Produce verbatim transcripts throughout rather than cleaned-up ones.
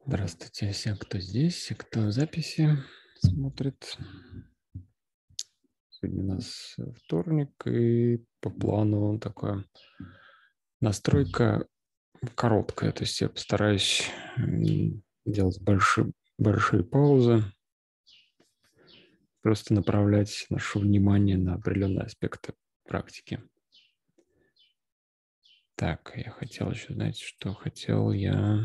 Здравствуйте всем, кто здесь, и кто в записи смотрит. Сегодня у нас вторник, и по плану такая настройка короткая. То есть я постараюсь делать большие, большие паузы, просто направлять наше внимание на определенные аспекты практики. Так, я хотел еще, знаете, что хотел я,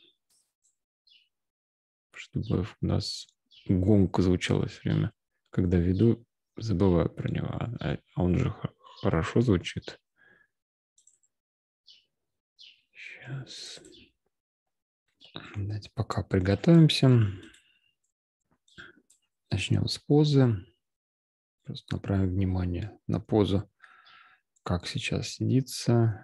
чтобы у нас гонг звучала все время, когда веду, забываю про него, а он же хорошо звучит. Сейчас. Давайте пока приготовимся. Начнем с позы. Просто направим внимание на позу, как сейчас сидится.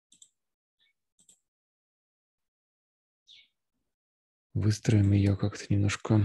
Выстроим ее как-то немножко.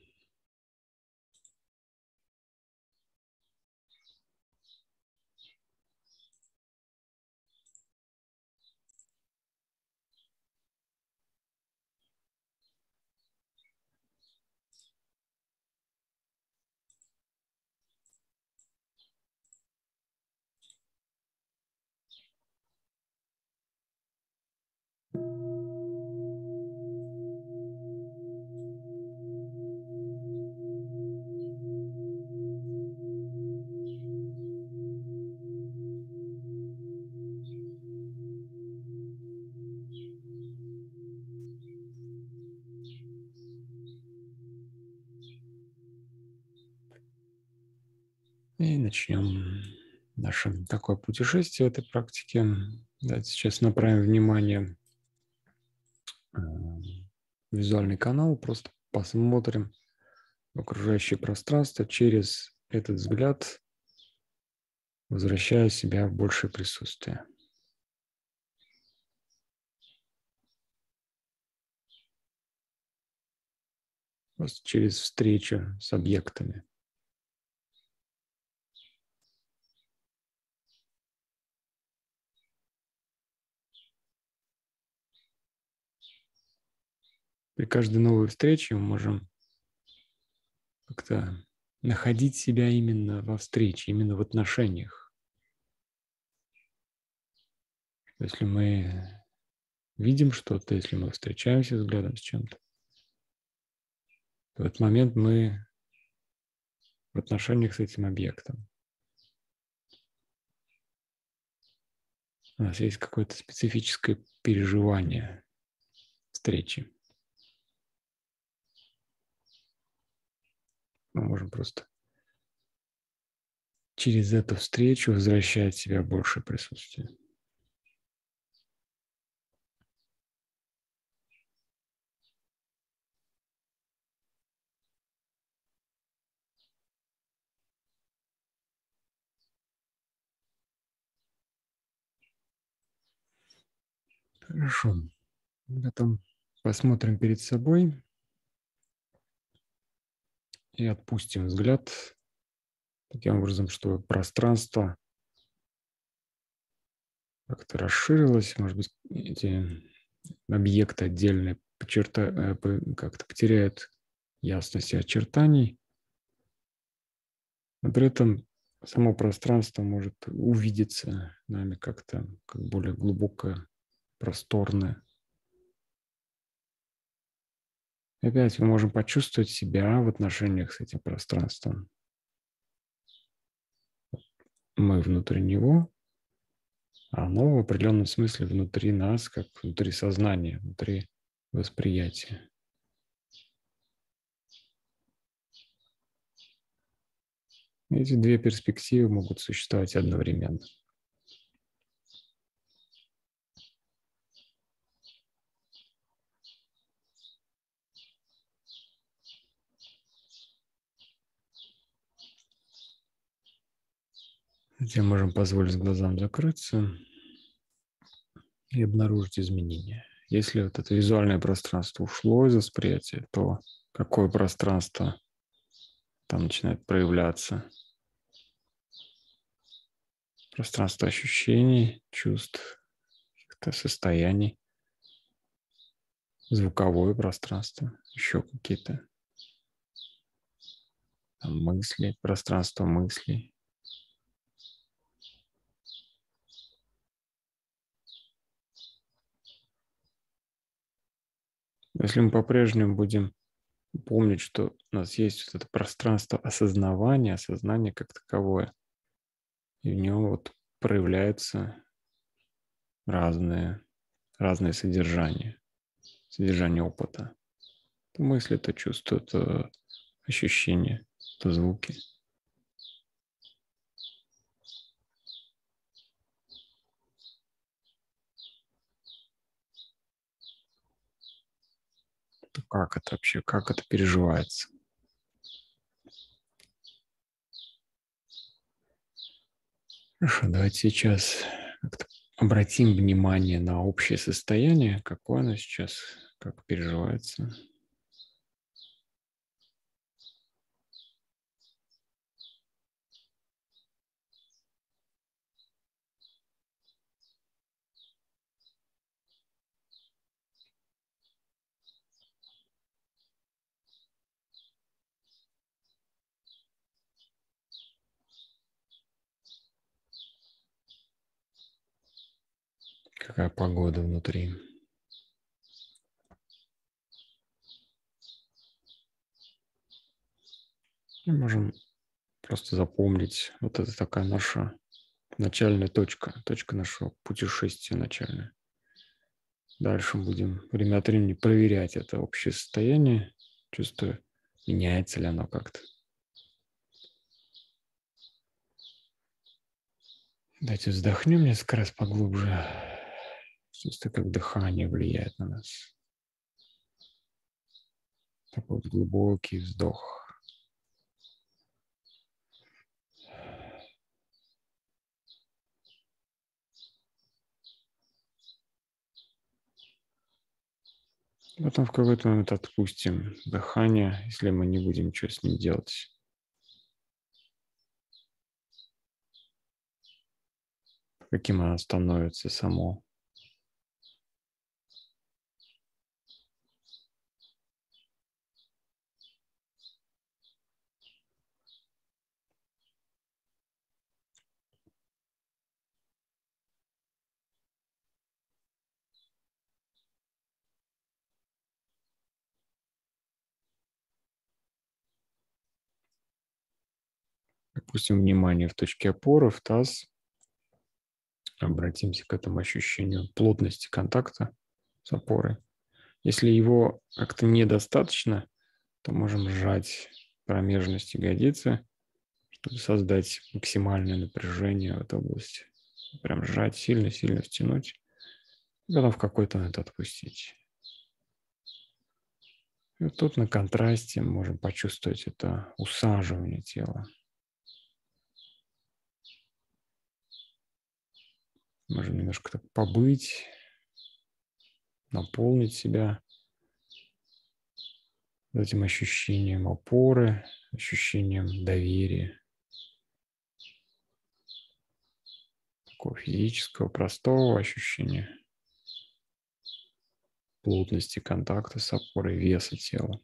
И начнем наше такое путешествие в этой практике. Давайте сейчас направим внимание в визуальный канал, просто посмотрим в окружающее пространство через этот взгляд, возвращая себя в большее присутствие. Просто через встречу с объектами. При каждой новой встрече мы можем как-то находить себя именно во встрече, именно в отношениях. Если мы видим что-то, если мы встречаемся взглядом с чем-то, в этот момент мы в отношениях с этим объектом. У нас есть какое-то специфическое переживание встречи. Мы можем просто через эту встречу возвращать себя в большее присутствие. Хорошо. Потом посмотрим перед собой и отпустим взгляд таким образом, чтобы пространство как-то расширилось, может быть, эти объекты отдельные почерта, как-то потеряют ясность очертаний, но при этом само пространство может увидеться нами как-то как более глубокое, просторное. И опять мы можем почувствовать себя в отношениях с этим пространством. Мы внутри него, а оно в определенном смысле внутри нас, как внутри сознания, внутри восприятия. Эти две перспективы могут существовать одновременно. Затем можем позволить глазам закрыться и обнаружить изменения. Если вот это визуальное пространство ушло из восприятия, то какое пространство там начинает проявляться? Пространство ощущений, чувств, каких-то состояний. звуковое пространство, еще какие-то там мысли, пространство мыслей. Если мы по-прежнему будем помнить, что у нас есть вот это пространство осознавания, осознание как таковое, и в нем вот проявляются разные, разные содержания, содержание опыта. То мысли, то чувства, то ощущения, то звуки. То как это вообще, как это переживается? Хорошо, давайте сейчас как-то обратим внимание на общее состояние, какое оно сейчас, как переживается. Какая погода внутри. Мы можем просто запомнить, вот это такая наша начальная точка, точка нашего путешествия начальная. Дальше будем время от времени проверять это общее состояние, чувствуя, меняется ли оно как-то. Давайте вздохнем несколько раз поглубже. Чувствуя, как дыхание влияет на нас. Такой вот глубокий вздох. Потом в какой-то момент отпустим дыхание, если мы не будем ничего с ним делать. Каким оно становится само. Опустим внимание в точке опоры, в таз. Обратимся к этому ощущению плотности контакта с опорой. Если его как-то недостаточно, то можем сжать промежность ягодицы, чтобы создать максимальное напряжение в этой области. Прям сжать, сильно-сильно втянуть, и потом в какой-то момент отпустить. И вот тут на контрасте мы можем почувствовать это усаживание тела. Можем немножко так побыть, наполнить себя этим ощущением опоры, ощущением доверия. Такого физического, простого ощущения плотности контакта с опорой, веса тела.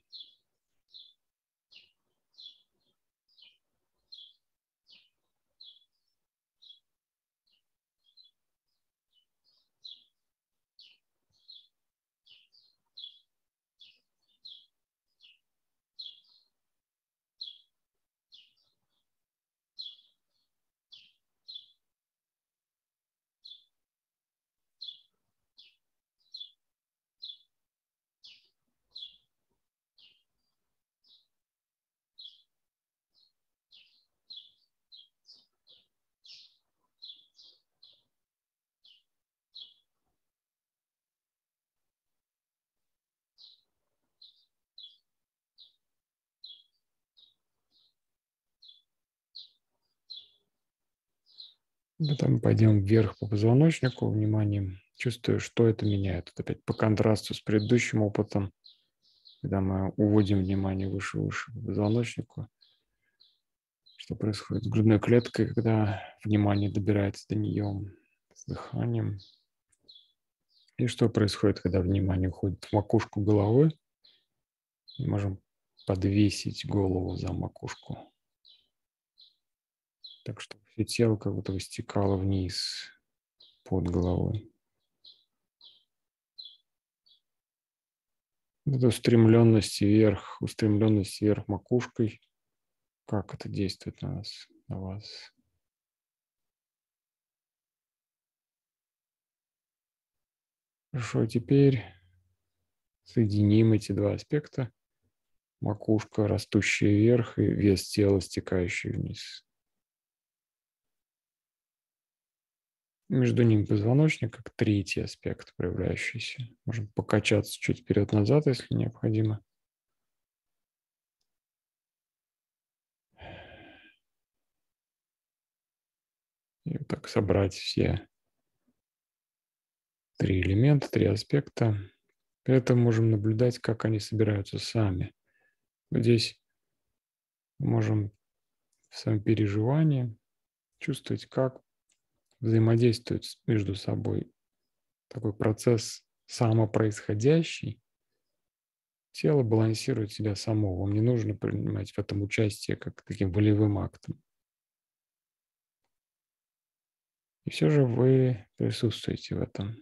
Потом пойдем вверх по позвоночнику вниманием, чувствуя, что это меняет. Вот опять по контрасту с предыдущим опытом, когда мы уводим внимание выше-выше по позвоночнику, что происходит с грудной клеткой, когда внимание добирается до нее с дыханием. И что происходит, когда внимание уходит в макушку головы? Мы можем подвесить голову за макушку, так что все тело как будто бы стекало вниз под головой. Это устремленность вверх, устремленность вверх макушкой. Как это действует на нас, на вас? Хорошо, теперь соединим эти два аспекта. Макушка, растущая вверх, и вес тела, стекающий вниз. Между ними позвоночник, как третий аспект проявляющийся. Можем покачаться чуть вперед-назад, если необходимо. И вот так собрать все три элемента, три аспекта. При этом можем наблюдать, как они собираются сами. Вот здесь можем в своем переживании чувствовать, как взаимодействуют между собой такой процесс самопроисходящий. Тело балансирует себя само. Вам не нужно принимать в этом участие как таким волевым актом. И все же вы присутствуете в этом.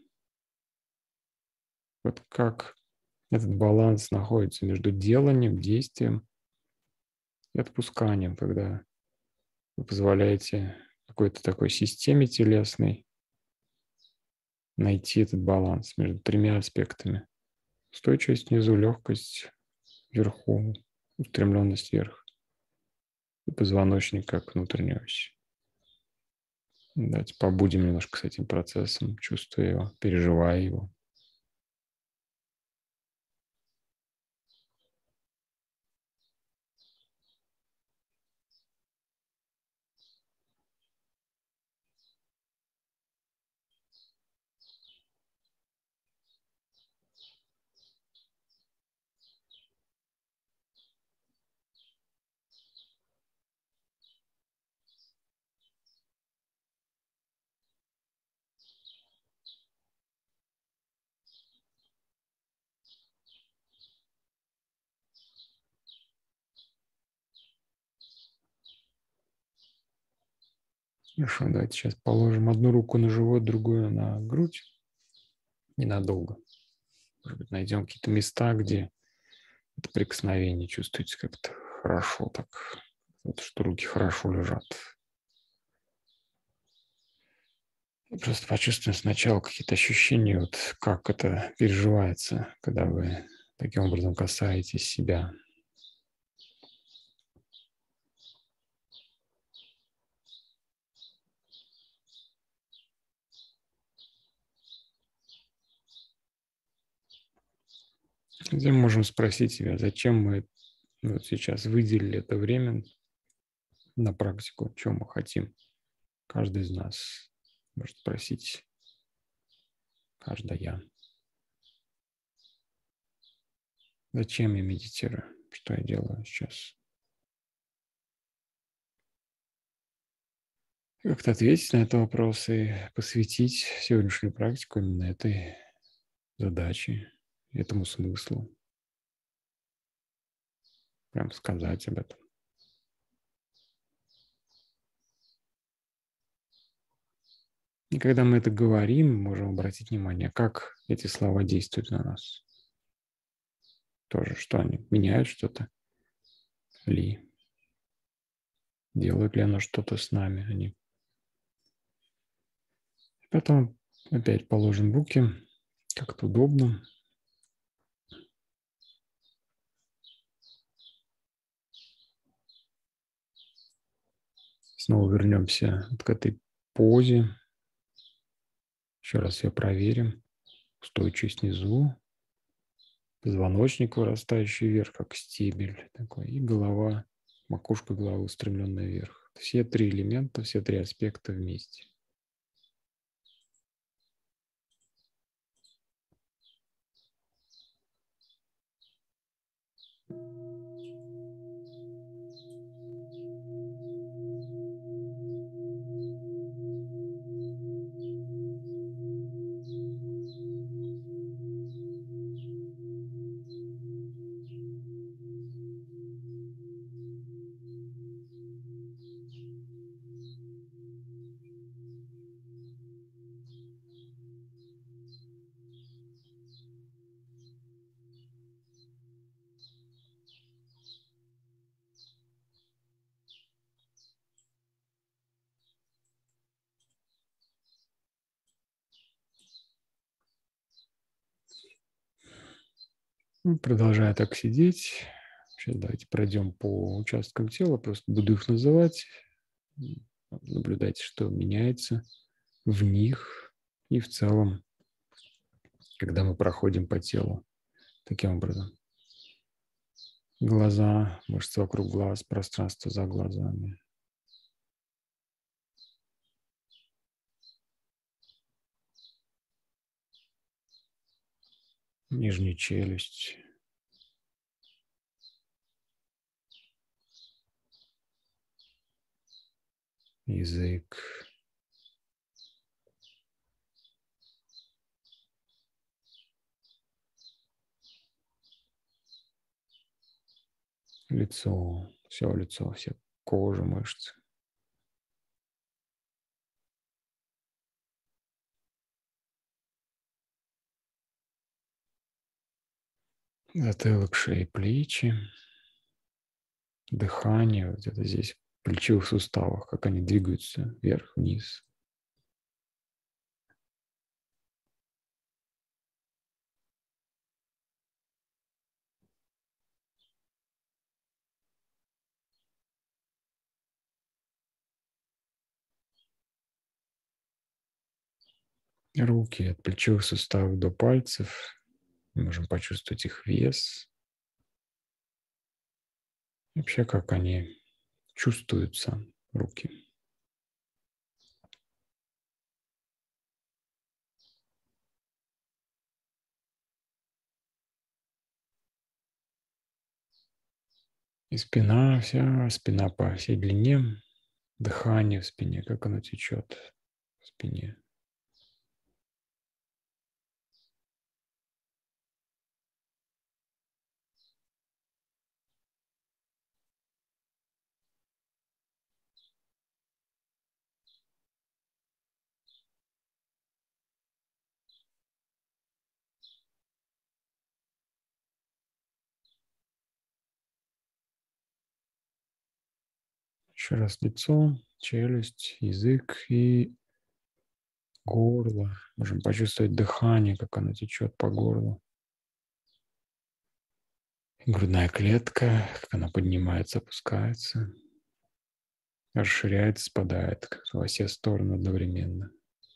Вот как этот баланс находится между деланием, действием и отпусканием, когда вы позволяете какой-то такой системе телесной найти этот баланс между тремя аспектами. Устойчивость внизу, легкость вверху, устремленность вверх. И позвоночник как внутренняя ось. Давайте побудем немножко с этим процессом, чувствуя его, переживая его. Хорошо, давайте сейчас положим одну руку на живот, другую на грудь. Ненадолго. Может быть, найдем какие-то места, где это прикосновение чувствуется как-то хорошо, так, вот, что руки хорошо лежат. И просто почувствуем сначала какие-то ощущения, вот как это переживается, когда вы таким образом касаетесь себя. Затем можем спросить себя, зачем мы вот сейчас выделили это время на практику, чем мы хотим. Каждый из нас может спросить, каждая. Зачем я медитирую? Что я делаю сейчас? Как-то ответить на этот вопрос и посвятить сегодняшнюю практику именно этой задаче, этому смыслу. Прям сказать об этом. И когда мы это говорим, можем обратить внимание, как эти слова действуют на нас. Тоже, что они меняют что-то ли делают ли оно что-то с нами. Они. Потом опять положим руки, как-то удобно. Снова вернемся вот к этой позе. Еще раз ее проверим. Устойчивость внизу. Позвоночник, вырастающий вверх, как стебель такой. И голова, макушка головы устремленная вверх. Все три элемента, все три аспекта вместе. Ну, продолжая так сидеть, сейчас давайте пройдем по участкам тела, просто буду их называть. Наблюдайте, что меняется в них и в целом, когда мы проходим по телу. Таким образом. Глаза, мышцы вокруг глаз, пространство за глазами. Нижняя челюсть. Язык. Лицо. Все лицо, все кожа, мышцы. Затылок, шея, плечи. Дыхание. Вот это здесь в плечевых суставах, как они двигаются вверх-вниз. Руки от плечевых суставов до пальцев. Мы можем почувствовать их вес. Вообще, как они чувствуются, руки. И спина вся, спина по всей длине. Дыхание в спине, как оно течет в спине. Еще раз лицо, челюсть, язык и горло. Можем почувствовать дыхание, как оно течет по горлу. И грудная клетка, как она поднимается, опускается, расширяется, спадает во все стороны одновременно.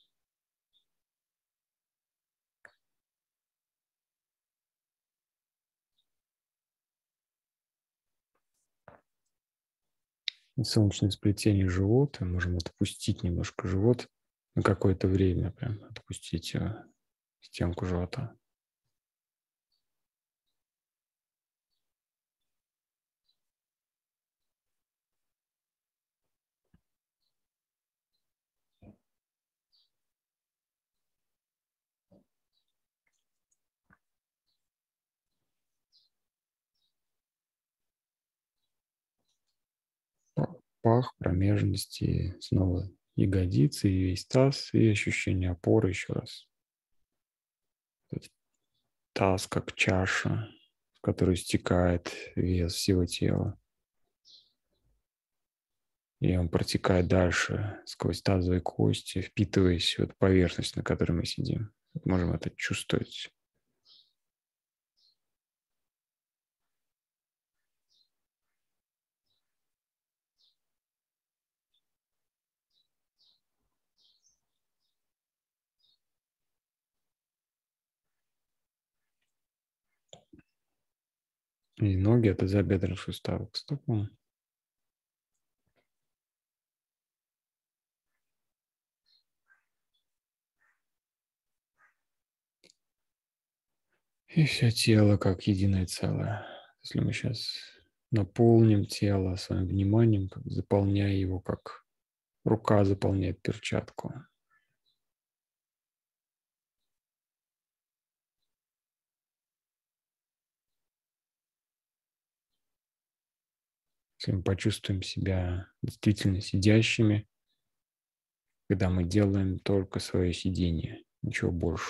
И солнечное сплетение живота. Можем отпустить немножко живот на какое-то время, прям отпустить его, стенку живота. Пах, промежности, снова ягодицы и весь таз, и ощущение опоры еще раз. Таз как чаша, в которую стекает вес всего тела. И он протекает дальше сквозь тазовые кости, впитываясь в эту поверхность, на которой мы сидим. Можем это чувствовать. И ноги от тазобедренных суставов к стопам. И все тело как единое целое. Если мы сейчас наполним тело своим вниманием, как заполняя его, как рука заполняет перчатку. Если мы почувствуем себя действительно сидящими, когда мы делаем только свое сидение, ничего больше.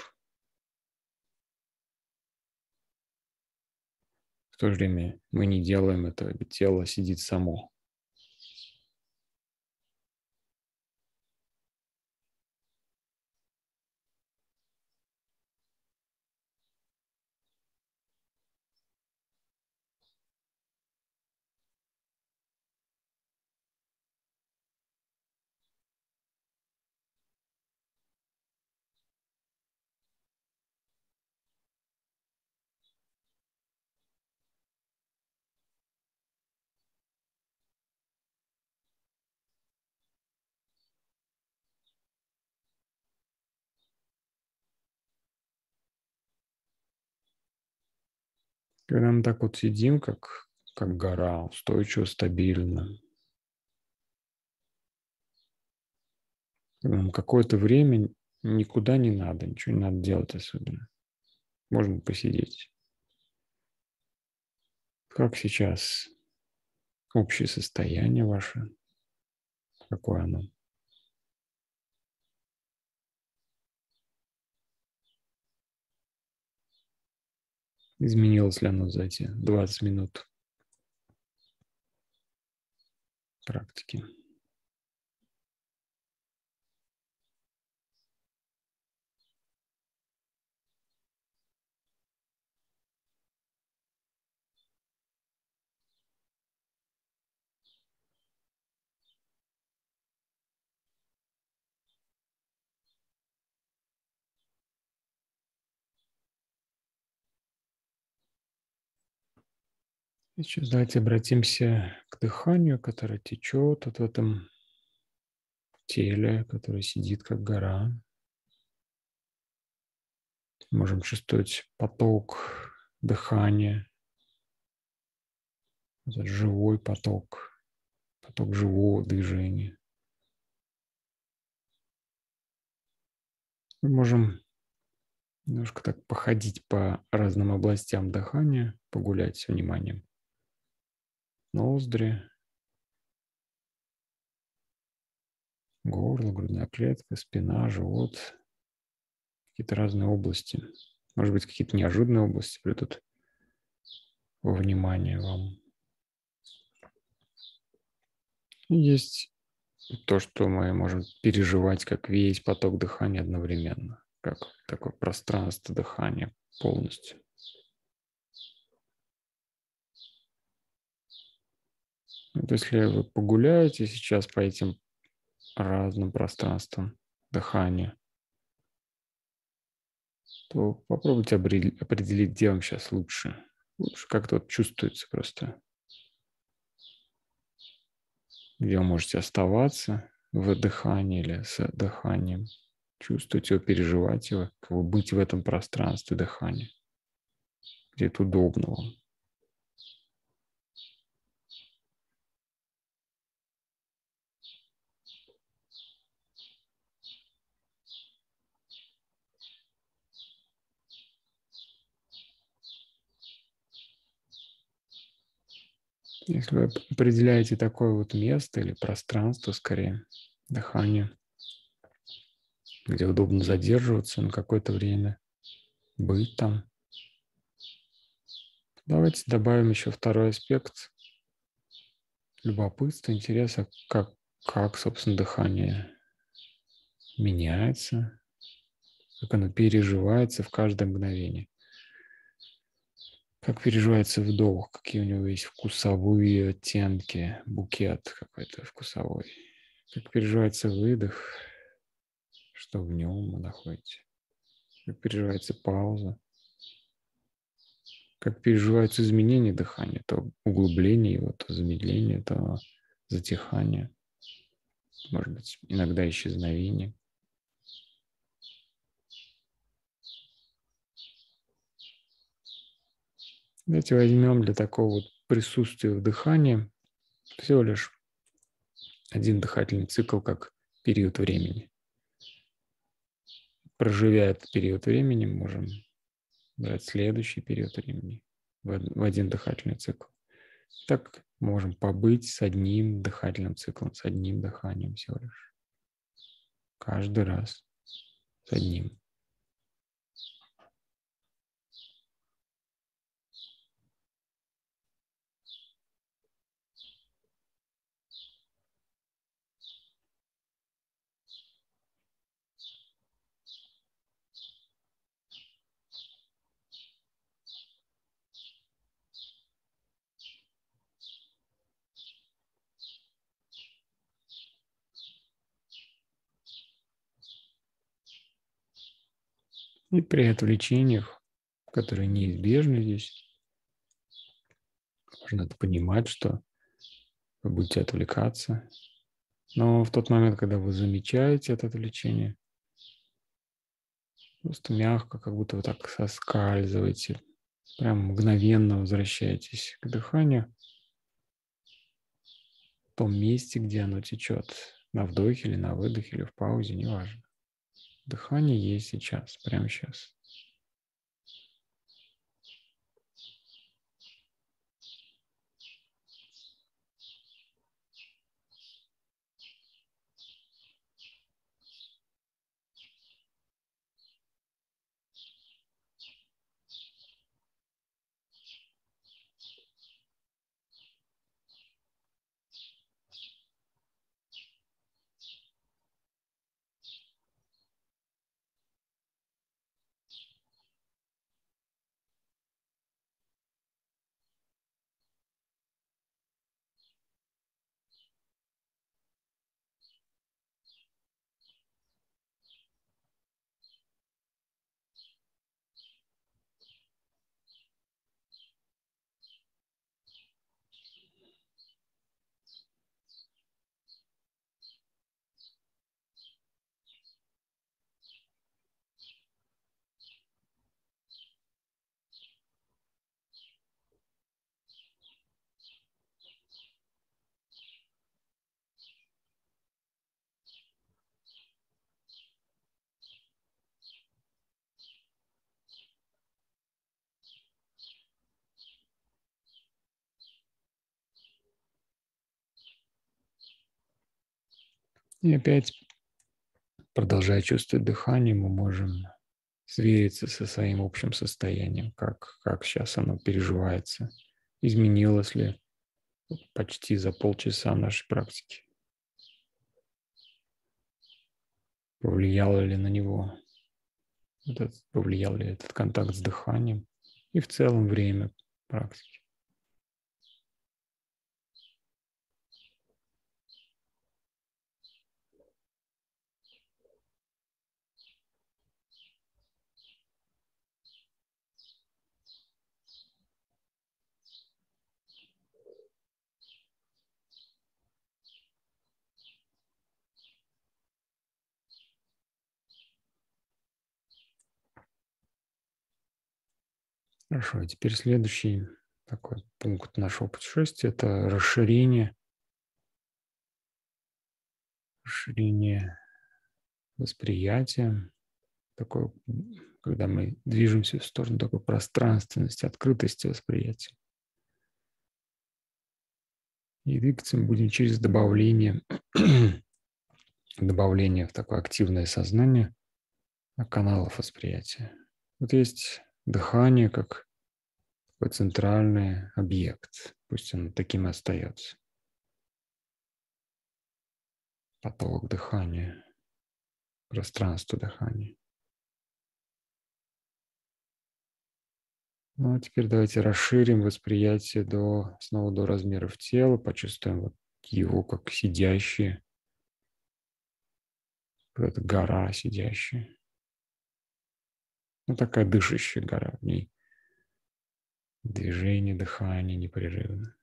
В то же время мы не делаем этого, ведь тело сидит само. Когда мы так вот сидим, как, как гора, устойчиво, стабильно, когда нам какое-то время никуда не надо, ничего не надо делать особенно. Можно посидеть. Как сейчас общее состояние ваше? Какое оно? Изменилось ли оно за эти двадцать минут практики? Сейчас давайте обратимся к дыханию, которое течет вот в этом теле, которое сидит как гора. Можем чувствовать поток дыхания, этот живой поток, поток живого движения. Мы можем немножко так походить по разным областям дыхания, погулять с вниманием. Ноздри, горло, грудная клетка, спина, живот, какие-то разные области. Может быть, какие-то неожиданные области придут во внимание вам. И есть то, что мы можем переживать как весь поток дыхания одновременно, как такое пространство дыхания полностью. Вот если вы погуляете сейчас по этим разным пространствам дыхания, то попробуйте определить, где вам сейчас лучше. Лучше как-то вот чувствуется просто. Где вы можете оставаться в дыхании или с дыханием. Чувствовать его, переживать его, как бы быть в этом пространстве дыхания, где это удобно вам. Если вы определяете такое вот место или пространство, скорее, дыхание, где удобно задерживаться на какое-то время, быть там, давайте добавим еще второй аспект любопытства, интереса, как, как, собственно, дыхание меняется, как оно переживается в каждое мгновение. Как переживается вдох, какие у него есть вкусовые оттенки, букет какой-то вкусовой. Как переживается выдох, что в нем вы находите. Как переживается пауза. Как переживаются изменения дыхания, то углубление его, то замедление, то затихание. Может быть, иногда исчезновение. Давайте возьмем для такого вот присутствия в дыхании всего лишь один дыхательный цикл как период времени. Проживя этот период времени, можем брать следующий период времени в один дыхательный цикл. Так можем побыть с одним дыхательным циклом, с одним дыханием всего лишь. Каждый раз с одним. И при отвлечениях, которые неизбежны здесь, нужно понимать, что вы будете отвлекаться. Но в тот момент, когда вы замечаете это отвлечение, просто мягко, как будто вы так соскальзываете Прям мгновенно возвращаетесь к дыханию в том месте, где оно течет, на вдохе или на выдохе, или в паузе, неважно. Дыхание есть сейчас, прямо сейчас. И опять, продолжая чувствовать дыхание, мы можем свериться со своим общим состоянием, как, как сейчас оно переживается, изменилось ли почти за полчаса нашей практики, повлияло ли на него, этот, повлиял ли этот контакт с дыханием и в целом время практики. Хорошо, и теперь следующий такой пункт нашего путешествия – это расширение, расширение восприятия, такое, когда мы движемся в сторону такой пространственности, открытости восприятия. И двигаться мы будем через добавление, добавление в такое активное сознание каналов восприятия. Вот есть дыхание как такой центральный объект, пусть он таким и остается. Поток дыхания, пространство дыхания. Ну а теперь давайте расширим восприятие до, снова до размеров тела, почувствуем вот его как сидящее, какая-то гора сидящая. Ну такая дышащая гора, в ней движение, дыхание непрерывно.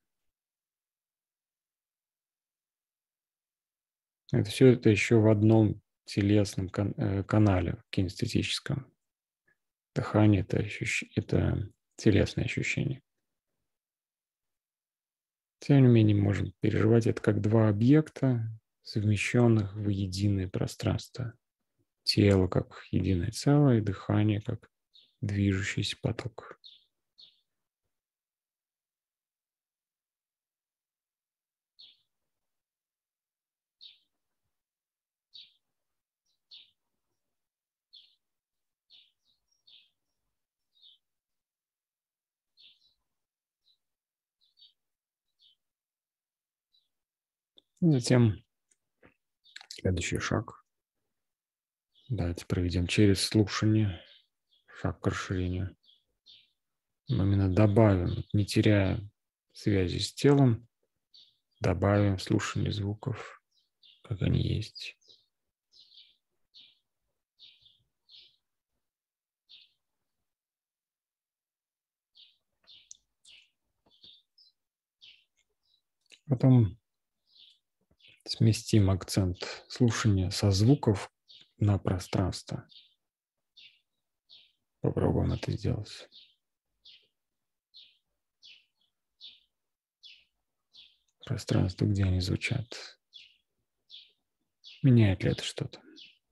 Это все это еще в одном телесном кан- э, канале кинестетическом. Дыхание – это, ощущ... это телесное ощущение. Тем не менее, можем переживать это как два объекта, совмещенных в единое пространство. Тело как единое целое, и дыхание как движущийся поток. Затем следующий шаг. Давайте проведем через слушание, шаг к расширению. Мы именно добавим, не теряя связи с телом, добавим слушание звуков, как они есть. Потом сместим акцент слушания со звуков на пространство. Попробуем это сделать. пространства, где они звучат. Меняет ли это что-то?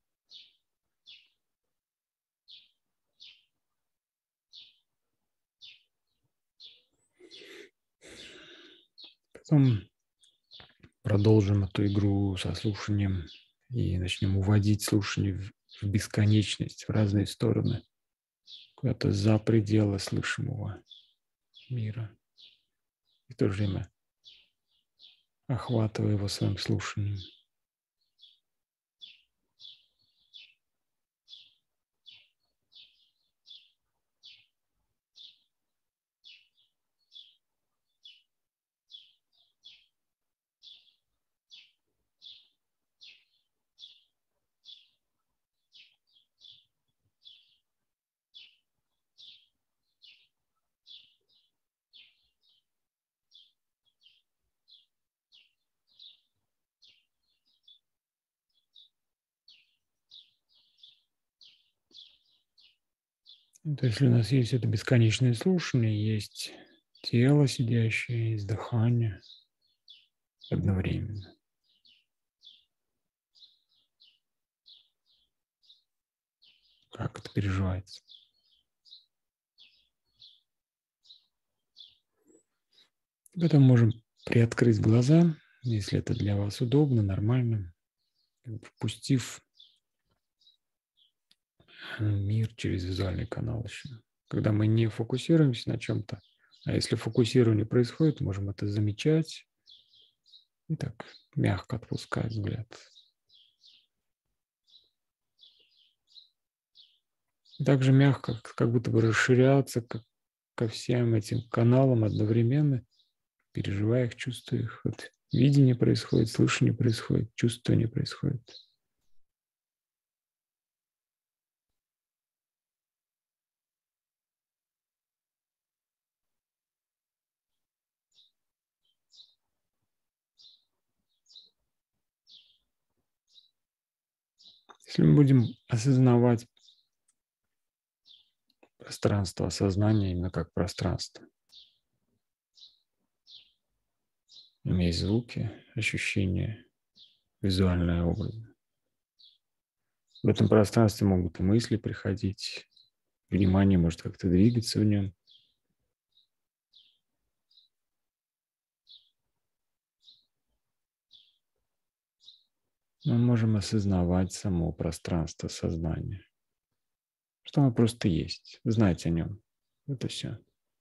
Потом продолжим эту игру со слушанием и начнем уводить слушание в, в бесконечность, в разные стороны, куда-то за пределы слышимого мира. И в то же время охватывая его своим слушанием. То есть, если у нас есть это бесконечное слушание, есть тело сидящее, есть дыхание одновременно. Как это переживается? Потом можем приоткрыть глаза, если это для вас удобно, нормально, пропустив мир через визуальный канал еще. Когда мы не фокусируемся на чем-то, а если фокусирование происходит, можем это замечать и так мягко отпускать взгляд. И также мягко, как будто бы расширяться как, ко всем этим каналам одновременно, переживая их, чувствуя их. Вот видение происходит, слышание происходит, чувствование происходит. Если мы будем осознавать пространство осознания именно как пространство, есть звуки, ощущения, визуальные образы. В этом пространстве могут и мысли приходить, внимание может как-то двигаться в нем. Мы можем осознавать само пространство сознания, что оно просто есть, знать о нем. Это все.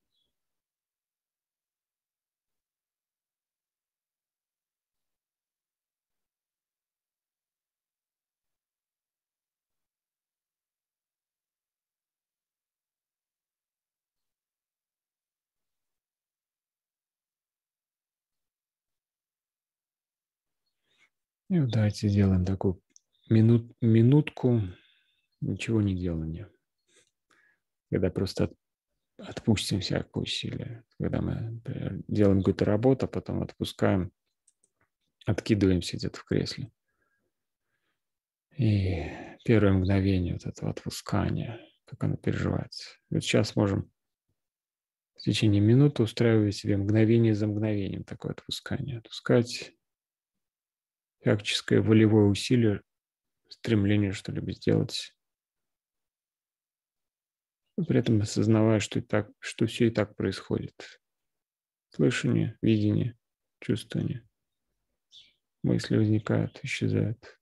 И вот давайте сделаем такую минут, минутку ничего не делания, когда просто отпустим всякое усилие. Когда мы, например, делаем какую-то работу, а потом отпускаем, откидываемся где-то в кресле. И первое мгновение вот этого отпускания, как оно переживается. Вот сейчас можем в течение минуты устраивать себе мгновение за мгновением такое отпускание. Отпускать всяческое волевое усилие, стремление что-либо сделать. Но при этом осознавая, что, и так, что все и так происходит. Слышание, видение, чувствование. Мысли возникают, исчезают.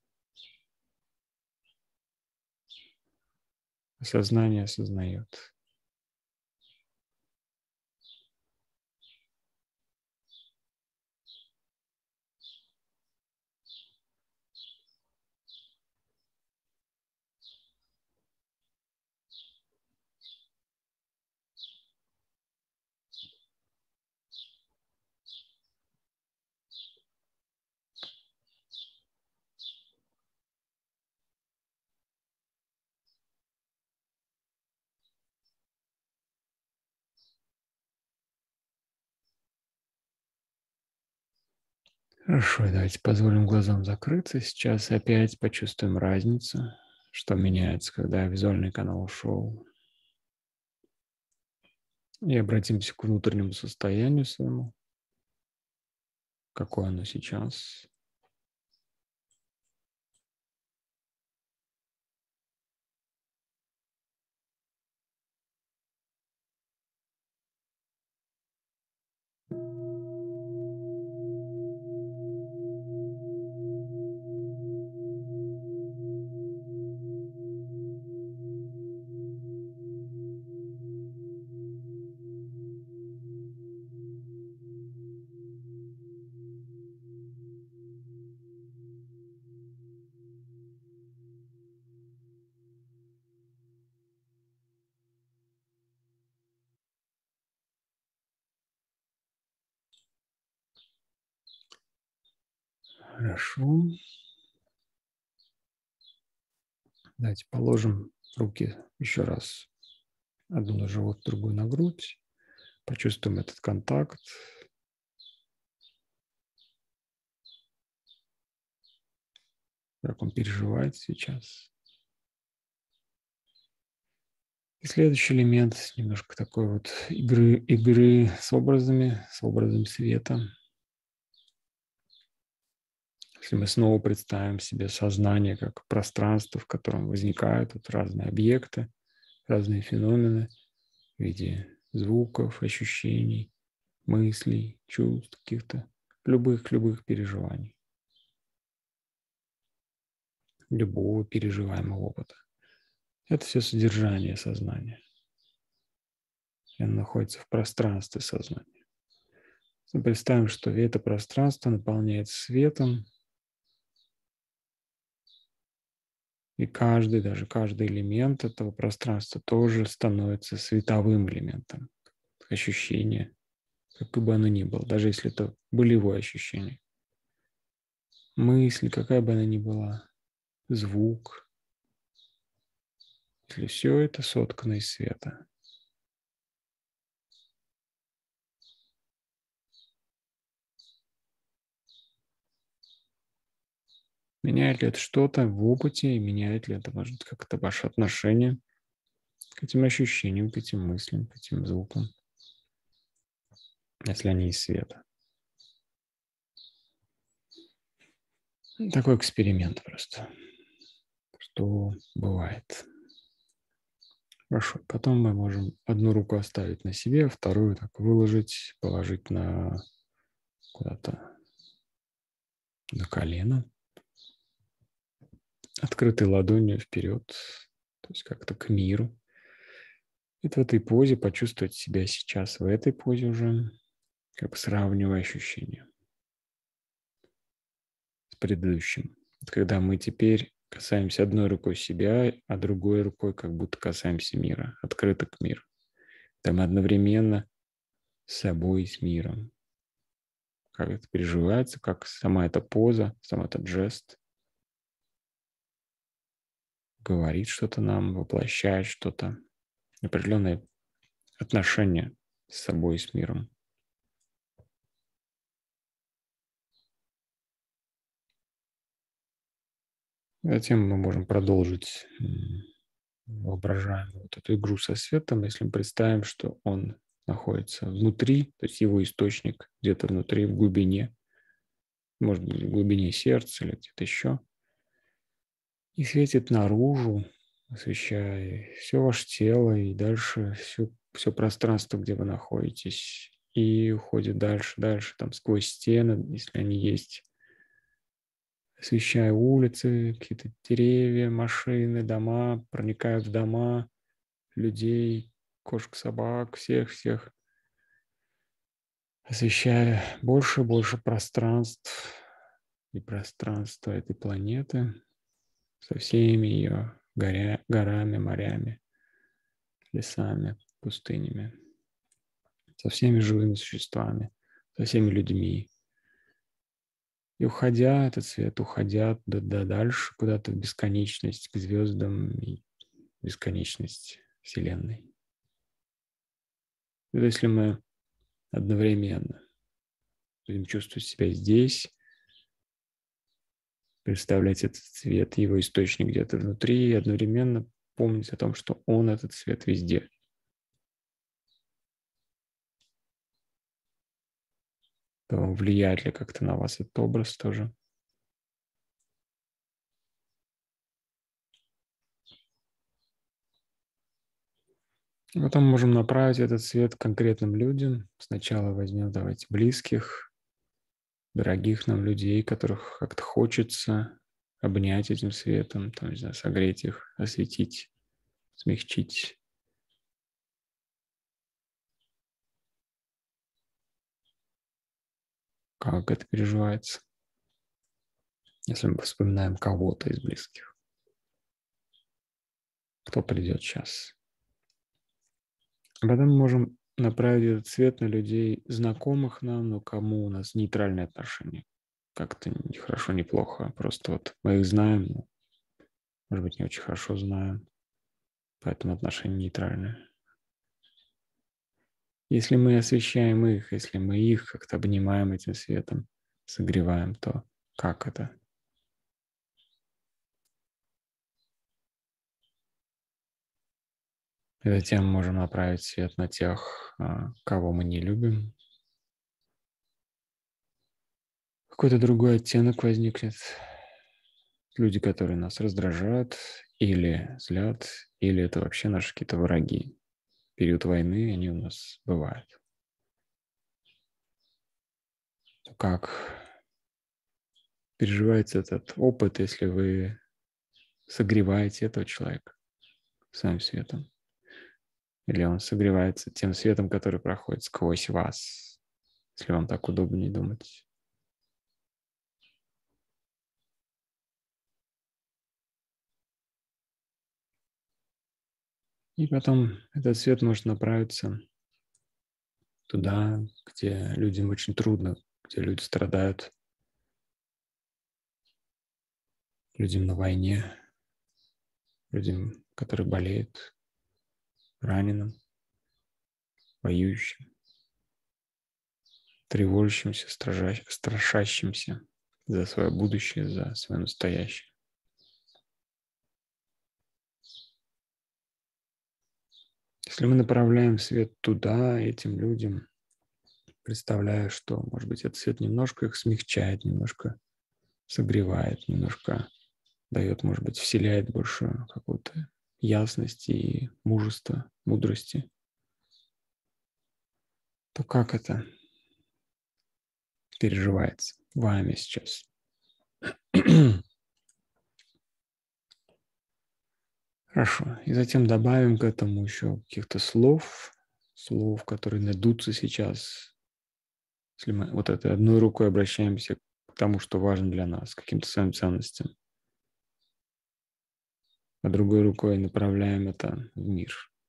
Сознание осознает. Хорошо, давайте позволим глазам закрыться. Сейчас опять почувствуем разницу, что меняется, когда визуальный канал ушел. И обратимся к внутреннему состоянию своему. какое оно сейчас. Хорошо. Давайте положим руки еще раз. Одну на живот, другую на грудь. Почувствуем этот контакт. Как он переживает сейчас. И следующий элемент немножко такой вот игры, игры с образами, с образом света. Если мы снова представим себе сознание как пространство, в котором возникают вот разные объекты, разные феномены в виде звуков, ощущений, мыслей, чувств, каких-то любых-любых переживаний, любого переживаемого опыта. Это все содержание сознания. И оно находится в пространстве сознания. Мы представим, что это пространство наполняется светом, и каждый, даже каждый элемент этого пространства тоже становится световым элементом. Ощущение, как бы оно ни было, даже если это болевое ощущение. Мысль, какая бы она ни была, звук, если все это соткано из света. Меняет ли это что-то в опыте, и меняет ли это, может быть, как-то ваше отношение к этим ощущениям, к этим мыслям, к этим звукам, если они из света? Такой эксперимент просто, что бывает. Хорошо, потом мы можем одну руку оставить на себе, вторую так выложить, положить на куда-то на колено, открытой ладонью вперед, то есть как-то к миру. И в этой позе почувствовать себя сейчас в этой позе уже, как бы сравнивая ощущения с предыдущим. Вот когда мы теперь касаемся одной рукой себя, а другой рукой как будто касаемся мира, открыто к миру. Там одновременно с собой и с миром. Как это переживается, как сама эта поза, сам этот жест говорит что-то нам, воплощает что-то, определенное отношение с собой и с миром. Затем мы можем продолжить воображаемую вот эту игру со светом, если мы представим, что он находится внутри, то есть его источник где-то внутри, в глубине, может быть, в глубине сердца или где-то еще, и светит наружу, освещая все ваше тело и дальше все, все пространство, где вы находитесь, и уходит дальше, дальше, там сквозь стены, если они есть, освещая улицы, какие-то деревья, машины, дома, проникают в дома, людей, кошек, собак, всех-всех, освещая больше и больше пространств и пространства этой планеты со всеми ее горя, горами, морями, лесами, пустынями, со всеми живыми существами, со всеми людьми. И уходя, этот свет, уходя да, да дальше, куда-то в бесконечность, к звездам и бесконечность Вселенной. И если мы одновременно будем чувствовать себя здесь, представлять этот свет, его источник где-то внутри, и одновременно помнить о том, что он, этот свет, везде. то влияет ли как-то на вас этот образ тоже. Потом можем направить этот свет к конкретным людям. Сначала возьмем, давайте, близких, дорогих нам людей, которых как-то хочется обнять этим светом, там, не знаю, согреть их, осветить, смягчить. Как это переживается, если мы вспоминаем кого-то из близких? Кто придет сейчас? А потом мы можем направить этот свет на людей, знакомых нам, но кому у нас нейтральные отношения. Как-то ни хорошо, ни плохо. Просто вот мы их знаем, но, может быть, не очень хорошо знаем, поэтому отношения нейтральные. Если мы освещаем их, если мы их как-то обнимаем этим светом, согреваем, то как это? И затем можем направить свет на тех, а, кого мы не любим. Какой-то другой оттенок возникнет. Люди, которые нас раздражают или злят, или это вообще наши какие-то враги. В период войны они у нас бывают. Как переживается этот опыт, если вы согреваете этого человека своим светом? Или он согревается тем светом, который проходит сквозь вас, если вам так удобнее думать? И потом этот свет может направиться туда, где людям очень трудно, где люди страдают, людям на войне, людям, которые болеют, раненым, воюющим, тревожащимся, стража- страшащимся за свое будущее, за свое настоящее. Если мы направляем свет туда, этим людям, представляя, что, может быть, этот свет немножко их смягчает, немножко согревает, немножко дает, может быть, вселяет больше какой-то ясности и мужества, мудрости, то как это переживается вами сейчас? Хорошо. И затем добавим к этому еще каких-то слов, слов, которые найдутся сейчас. Если мы вот этой одной рукой обращаемся к тому, что важно для нас, к каким-то своим ценностям, а другой рукой направляем это в мир.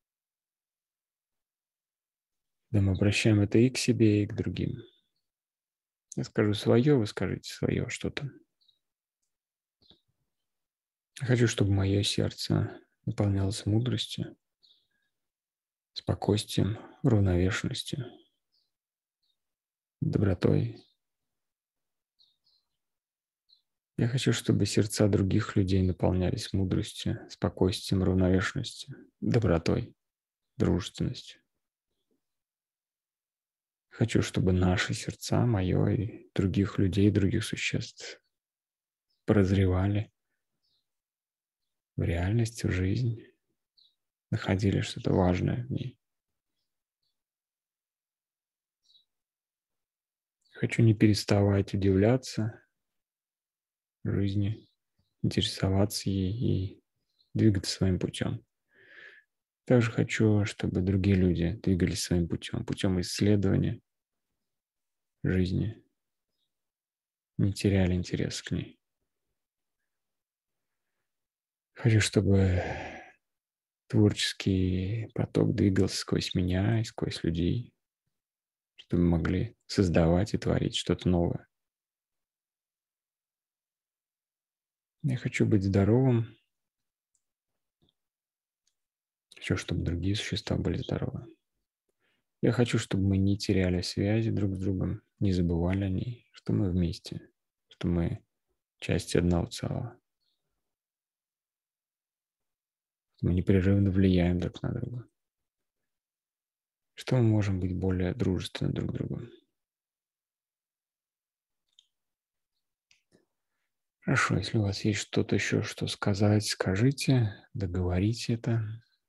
Да, мы обращаем это и к себе, и к другим. Я скажу свое, вы скажите свое что-то. Я хочу, чтобы мое сердце наполнялось мудростью, спокойствием, равновешенностью, добротой. Я хочу, чтобы сердца других людей наполнялись мудростью, спокойствием, равновешенностью, добротой, дружественностью. Хочу, чтобы наши сердца, мое и других людей, других существ прозревали в реальность, в жизнь, находили что-то важное в ней. Хочу не переставать удивляться жизни, интересоваться ей и двигаться своим путем. Также хочу, чтобы другие люди двигались своим путем, путем исследования жизни, не теряли интерес к ней. Хочу, чтобы творческий поток двигался сквозь меня и сквозь людей, чтобы мы могли создавать и творить что-то новое. Я хочу быть здоровым. Хочу, чтобы другие существа были здоровы. Я хочу, чтобы мы не теряли связи друг с другом, не забывали о ней, что мы вместе, что мы части одного целого. Мы непрерывно влияем друг на друга. Что мы можем быть более дружественны друг к другу. Хорошо, если у вас есть что-то еще, что сказать, скажите, договорите это.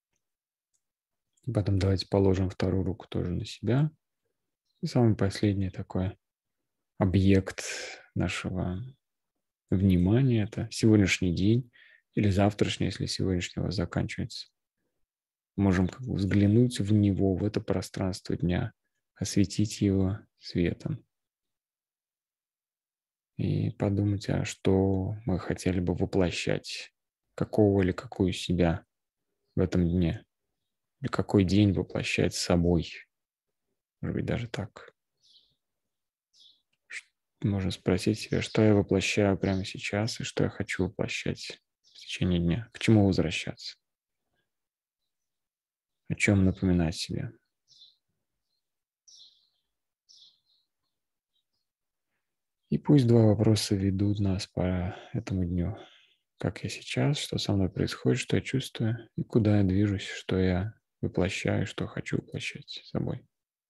Потом давайте положим вторую руку тоже на себя. И самый последний такой объект нашего внимания – это сегодняшний день или завтрашний, если сегодняшний у вас заканчивается. Можем как бы взглянуть в него, в это пространство дня, осветить его светом. И подумать, а что мы хотели бы воплощать, какого или какую себя в этом дне, или какой день воплощать с собой, может быть, даже так. Можно спросить себя, что я воплощаю прямо сейчас и что я хочу воплощать в течение дня, к чему возвращаться, о чем напоминать себе. И пусть два вопроса ведут нас по этому дню. Как я сейчас, что со мной происходит, что я чувствую, и куда я движусь, что я воплощаю, что хочу воплощать с собой.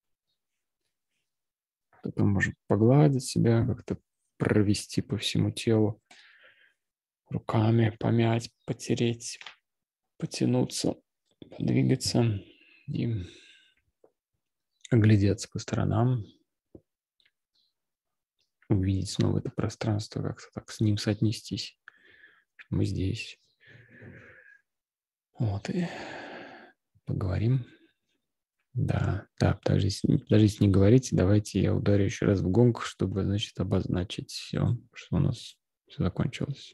Потом можно погладить себя, как-то провести по всему телу, руками помять, потереть, потянуться, подвигаться и оглядеться по сторонам, увидеть снова это пространство, как-то так с ним соотнестись. Мы здесь. Вот, и поговорим. Да, да, подождите, подождите, не говорите, давайте я ударю еще раз в гонг, чтобы, значит, обозначить все, что у нас все закончилось.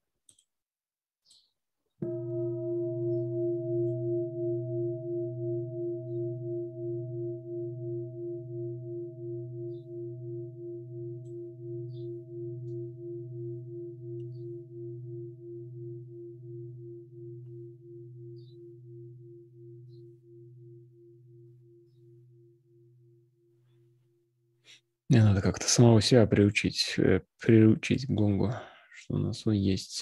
Мне надо как-то самого себя приучить, э, приучить к гонгу, что у нас он есть.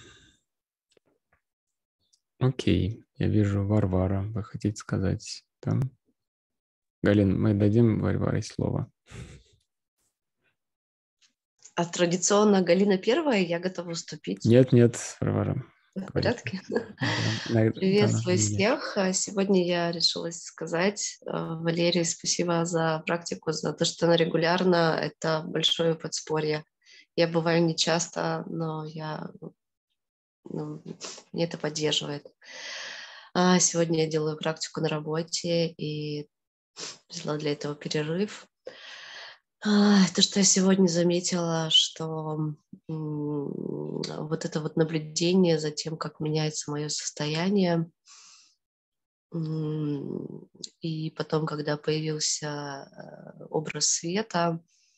Окей, я вижу Варвара. Вы хотите сказать там? Галин, мы дадим Варваре слово. А традиционно Галина первая, я готова уступить. Нет, нет, Варвара. В порядке? Да, Приветствую да, всех. Сегодня я решилась сказать, Валерии, спасибо за практику, за то, что она регулярно. Это большое подспорье. Я бываю нечасто, но я, ну, мне это поддерживает. А сегодня я делаю практику на работе и взяла для этого перерыв. То, что я сегодня заметила, что вот это вот наблюдение за тем, как меняется мое состояние, и потом, когда появился образ света,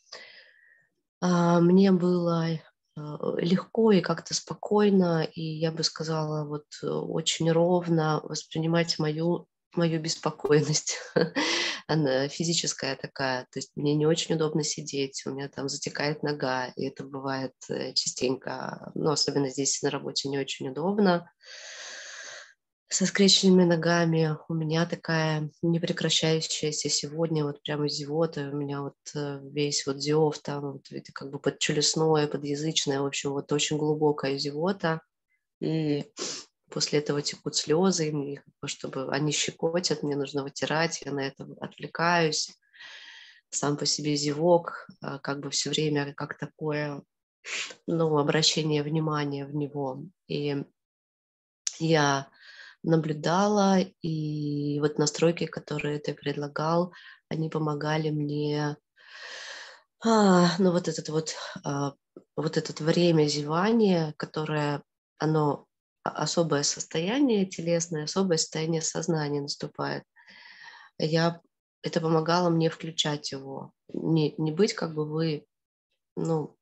мне было легко и как-то спокойно, и я бы сказала, вот очень ровно воспринимать мою, мою беспокойность. Она физическая такая, то есть мне не очень удобно сидеть, у меня там затекает нога, и это бывает частенько, но особенно здесь на работе не очень удобно. Со скрещенными ногами у меня такая непрекращающаяся сегодня вот прямо зевота, у меня вот весь вот зев там, вот, это как бы подчелюстное, подъязычное, в общем, вот очень глубокая зевота, и после этого текут слезы, и чтобы они щекотят, мне нужно вытирать, я на это отвлекаюсь. Сам по себе зевок, как бы все время как такое, ну, обращение внимания в него. И я наблюдала, и вот настройки, которые ты предлагал, они помогали мне, а, ну, вот этот вот, а, вот это время зевания, которое, оно особое состояние телесное, особое состояние сознания наступает. Я, это помогало мне включать его, не, не быть как бы вы, ну,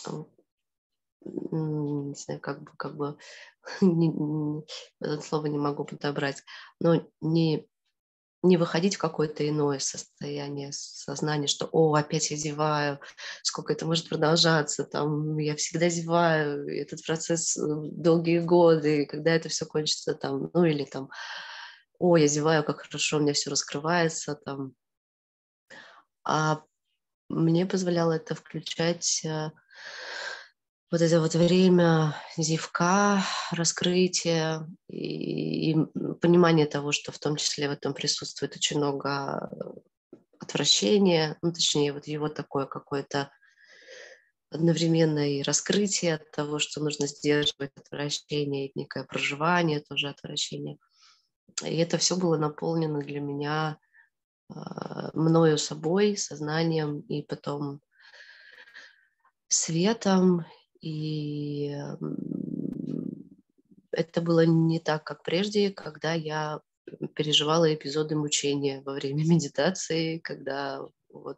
не знаю, как бы, как бы, не, не, это слово не могу подобрать, но не, не выходить в какое-то иное состояние сознания, что, о, опять я зеваю, сколько это может продолжаться, там, я всегда зеваю, этот процесс долгие годы, и когда это все кончится, там, ну, или там, о, я зеваю, как хорошо, у меня все раскрывается, там. А мне позволяло это включать вот это вот время зевка, раскрытия и, и понимание того, что в том числе в этом присутствует очень много отвращения, ну, точнее, вот его такое какое-то одновременно и раскрытие от того, что нужно сдерживать отвращение, и некое проживание тоже отвращения. И это все было наполнено для меня а, мною собой, сознанием и потом светом. И м, это было не так, как прежде, когда я переживала эпизоды мучения во время медитации, когда вот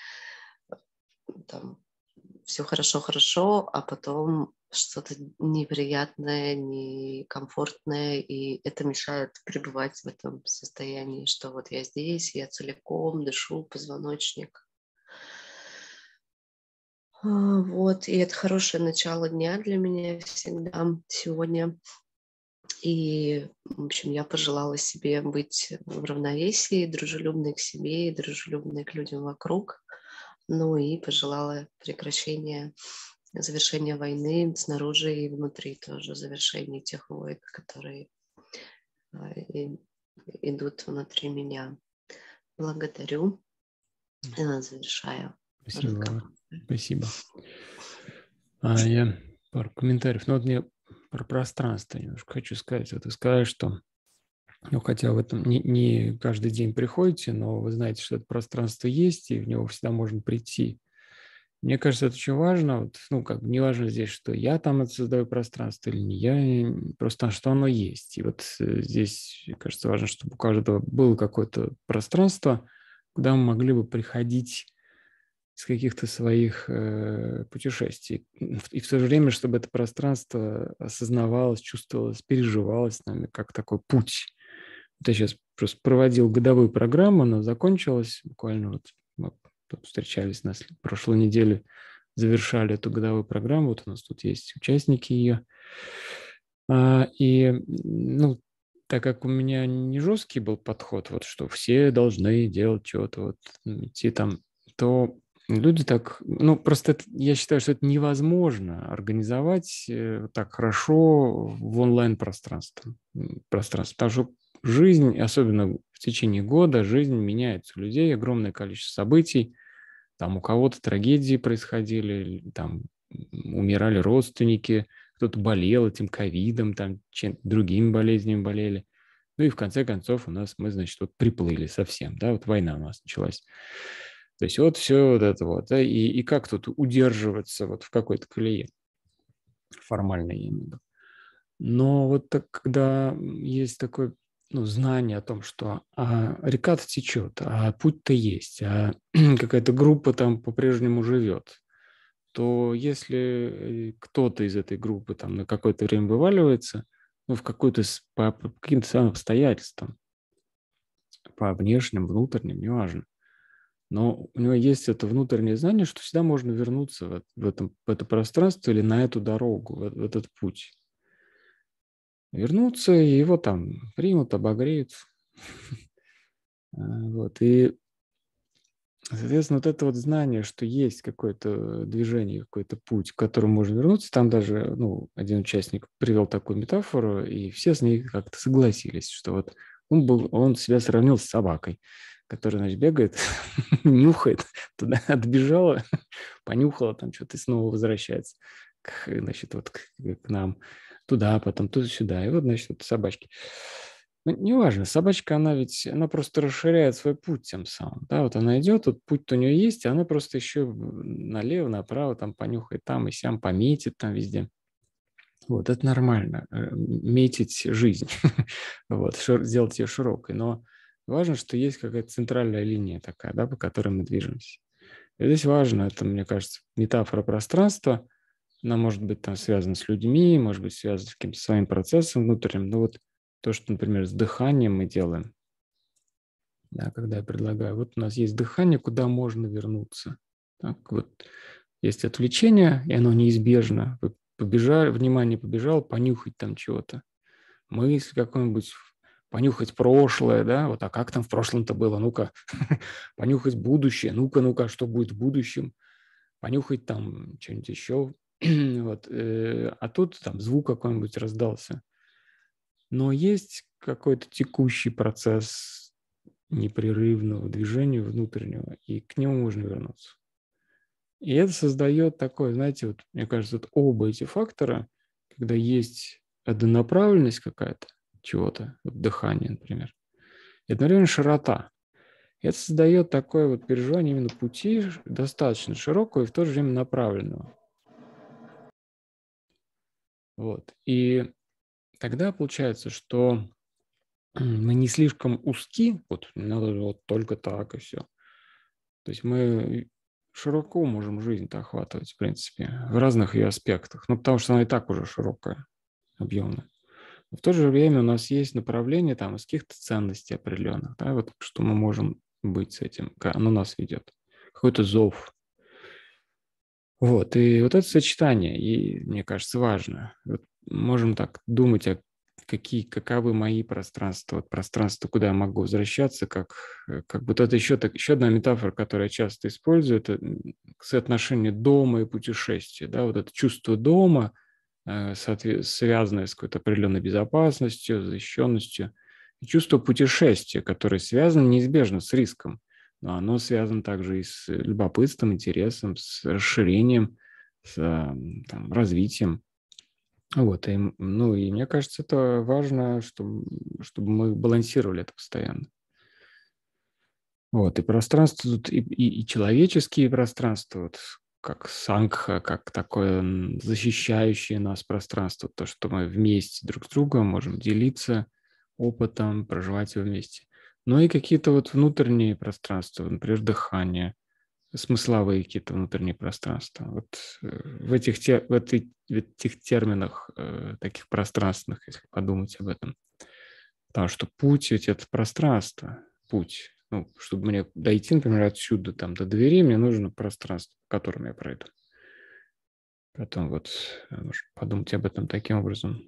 там все хорошо-хорошо, а потом что-то неприятное, некомфортное, и это мешает пребывать в этом состоянии, что вот я здесь, я целиком дышу, позвоночник. А, Вот, и это хорошее начало дня для меня всегда сегодня. И, в общем, я пожелала себе быть в равновесии, дружелюбной к себе и дружелюбной к людям вокруг. Ну и пожелала прекращения, завершения войны снаружи и внутри тоже, завершения тех войн, которые а, и- идут внутри меня. Благодарю. Я завершаю Спасибо, разговор. Варвара. Спасибо. А я пару комментариев. Ну, вот мне про пространство немножко хочу сказать. Вот вы сказали, что, ну, хотя в этом не, не каждый день приходите, но вы знаете, что это пространство есть, и в него всегда можно прийти. Мне кажется, это очень важно. Вот, ну, как бы не важно здесь, что я там это создаю пространство или не я, просто что оно есть. И вот э, здесь, мне кажется, важно, чтобы у каждого было какое-то пространство, куда мы могли бы приходить из каких-то своих э, путешествий. И в то же время, чтобы это пространство осознавалось, чувствовалось, переживалось с нами как такой путь. Вот я сейчас просто проводил годовую программу, она закончилась буквально вот мы тут встречались на прошлой неделе, завершали эту годовую программу, вот у нас тут есть участники ее. А, и, ну, так как у меня не жесткий был подход, вот что все должны делать что-то, вот идти там, то люди так, ну, просто это, я считаю, что это невозможно организовать э, так хорошо в онлайн-пространстве. Пространстве, потому что жизнь, особенно в течение года, жизнь меняется у людей, огромное количество событий, там у кого-то трагедии происходили, там умирали родственники, кто-то болел этим ковидом, там чем другими болезнями болели. Ну и в конце концов у нас мы, значит, вот приплыли совсем, да, вот война у нас началась. То есть вот все вот это вот, да, и, и как тут удерживаться вот в какой-то колее, формально я имею в виду. Но вот так, когда есть такое, ну, знание о том, что а, река-то течет, а путь-то есть, а какая-то группа там по-прежнему живет, то если э, кто-то из этой группы там на какое-то время вываливается, ну, в какой-то с- по, по каким-то своим обстоятельствам, по внешним, внутренним, неважно, но у него есть это внутреннее знание, что всегда можно вернуться в, в, этом, в это пространство или на эту дорогу, в, в этот путь. Вернуться, и его там примут, обогреют. А, Вот. И, соответственно, вот это вот знание, что есть какое-то движение, какой-то путь, к которому можно вернуться, там даже, ну, один участник привел такую метафору, и все с ней как-то согласились, что вот он, был, он себя сравнил с собакой, которая, значит, бегает, нюхает, туда отбежала, понюхала там что-то и снова возвращается, к, значит, вот к, к нам, туда, потом туда-сюда. И вот, значит, вот собачки. Ну, неважно, собачка, она ведь, она просто расширяет свой путь тем самым, да, вот она идет, вот путь-то у нее есть, и она просто еще налево, направо, там понюхает, там и сям пометит там везде. Вот, это нормально, э, метить жизнь, вот, шир- сделать ее широкой, но важно, что есть какая-то центральная линия такая, да, по которой мы движемся. И здесь важно, это, мне кажется, метафора пространства, она может быть там связана с людьми, может быть связана с каким-то своим процессом внутренним, но вот то, что, например, с дыханием мы делаем, да, когда я предлагаю, вот у нас есть дыхание, куда можно вернуться. Так, вот есть отвлечение, и оно неизбежно. Вы побежали, внимание побежало, понюхать там чего-то. Мысль какую-нибудь, понюхать прошлое, да, вот, а как там в прошлом-то было, ну-ка, понюхать будущее, ну-ка, ну-ка, что будет в будущем, понюхать там что-нибудь еще, Вот. А тут там звук какой-нибудь раздался. Но есть какой-то текущий процесс непрерывного движения внутреннего, и к нему можно вернуться. И это создает такое, знаете, вот, мне кажется, вот оба эти фактора, когда есть однонаправленность какая-то чего-то, вот дыхание, например, и одновременно широта. Это создает такое вот переживание именно пути достаточно широкого и в то же время направленного. Вот. И тогда получается, что мы не слишком узки, вот надо вот только так и все. То есть мы широко можем жизнь-то охватывать, в принципе, в разных ее аспектах. Ну, потому что она и так уже широкая, объемная. Но в то же время у нас есть направление там из каких-то ценностей определенных, да, вот что мы можем быть с этим, оно нас ведет. Какой-то зов. Вот, и вот это сочетание, и, мне кажется, важно. Вот можем так думать, а какие, каковы мои пространства, вот пространство, куда я могу возвращаться, как, как вот это еще, так, еще одна метафора, которую я часто использую, это соотношение дома и путешествия, да, вот это чувство дома, связанное с какой-то определенной безопасностью, защищенностью, и чувство путешествия, которое связано неизбежно с риском, но оно связано также и с любопытством, интересом, с расширением, с там, развитием. Вот, и, ну, и мне кажется, это важно, чтобы, чтобы мы балансировали это постоянно. Вот, и пространство тут, и, и, и человеческие пространства, вот, как сангха, как такое защищающее нас пространство, то, что мы вместе друг с другом можем делиться опытом, проживать его вместе. Но и какие-то вот внутренние пространства, например, дыхание, смысловые какие-то внутренние пространства. Вот в этих, в этих, в этих терминах, таких пространственных, если подумать об этом. Потому что путь ведь это пространство, путь. Ну, чтобы мне дойти, например, отсюда там, до двери, мне нужно пространство, по которому я пройду. Потом вот подумать об этом таким образом.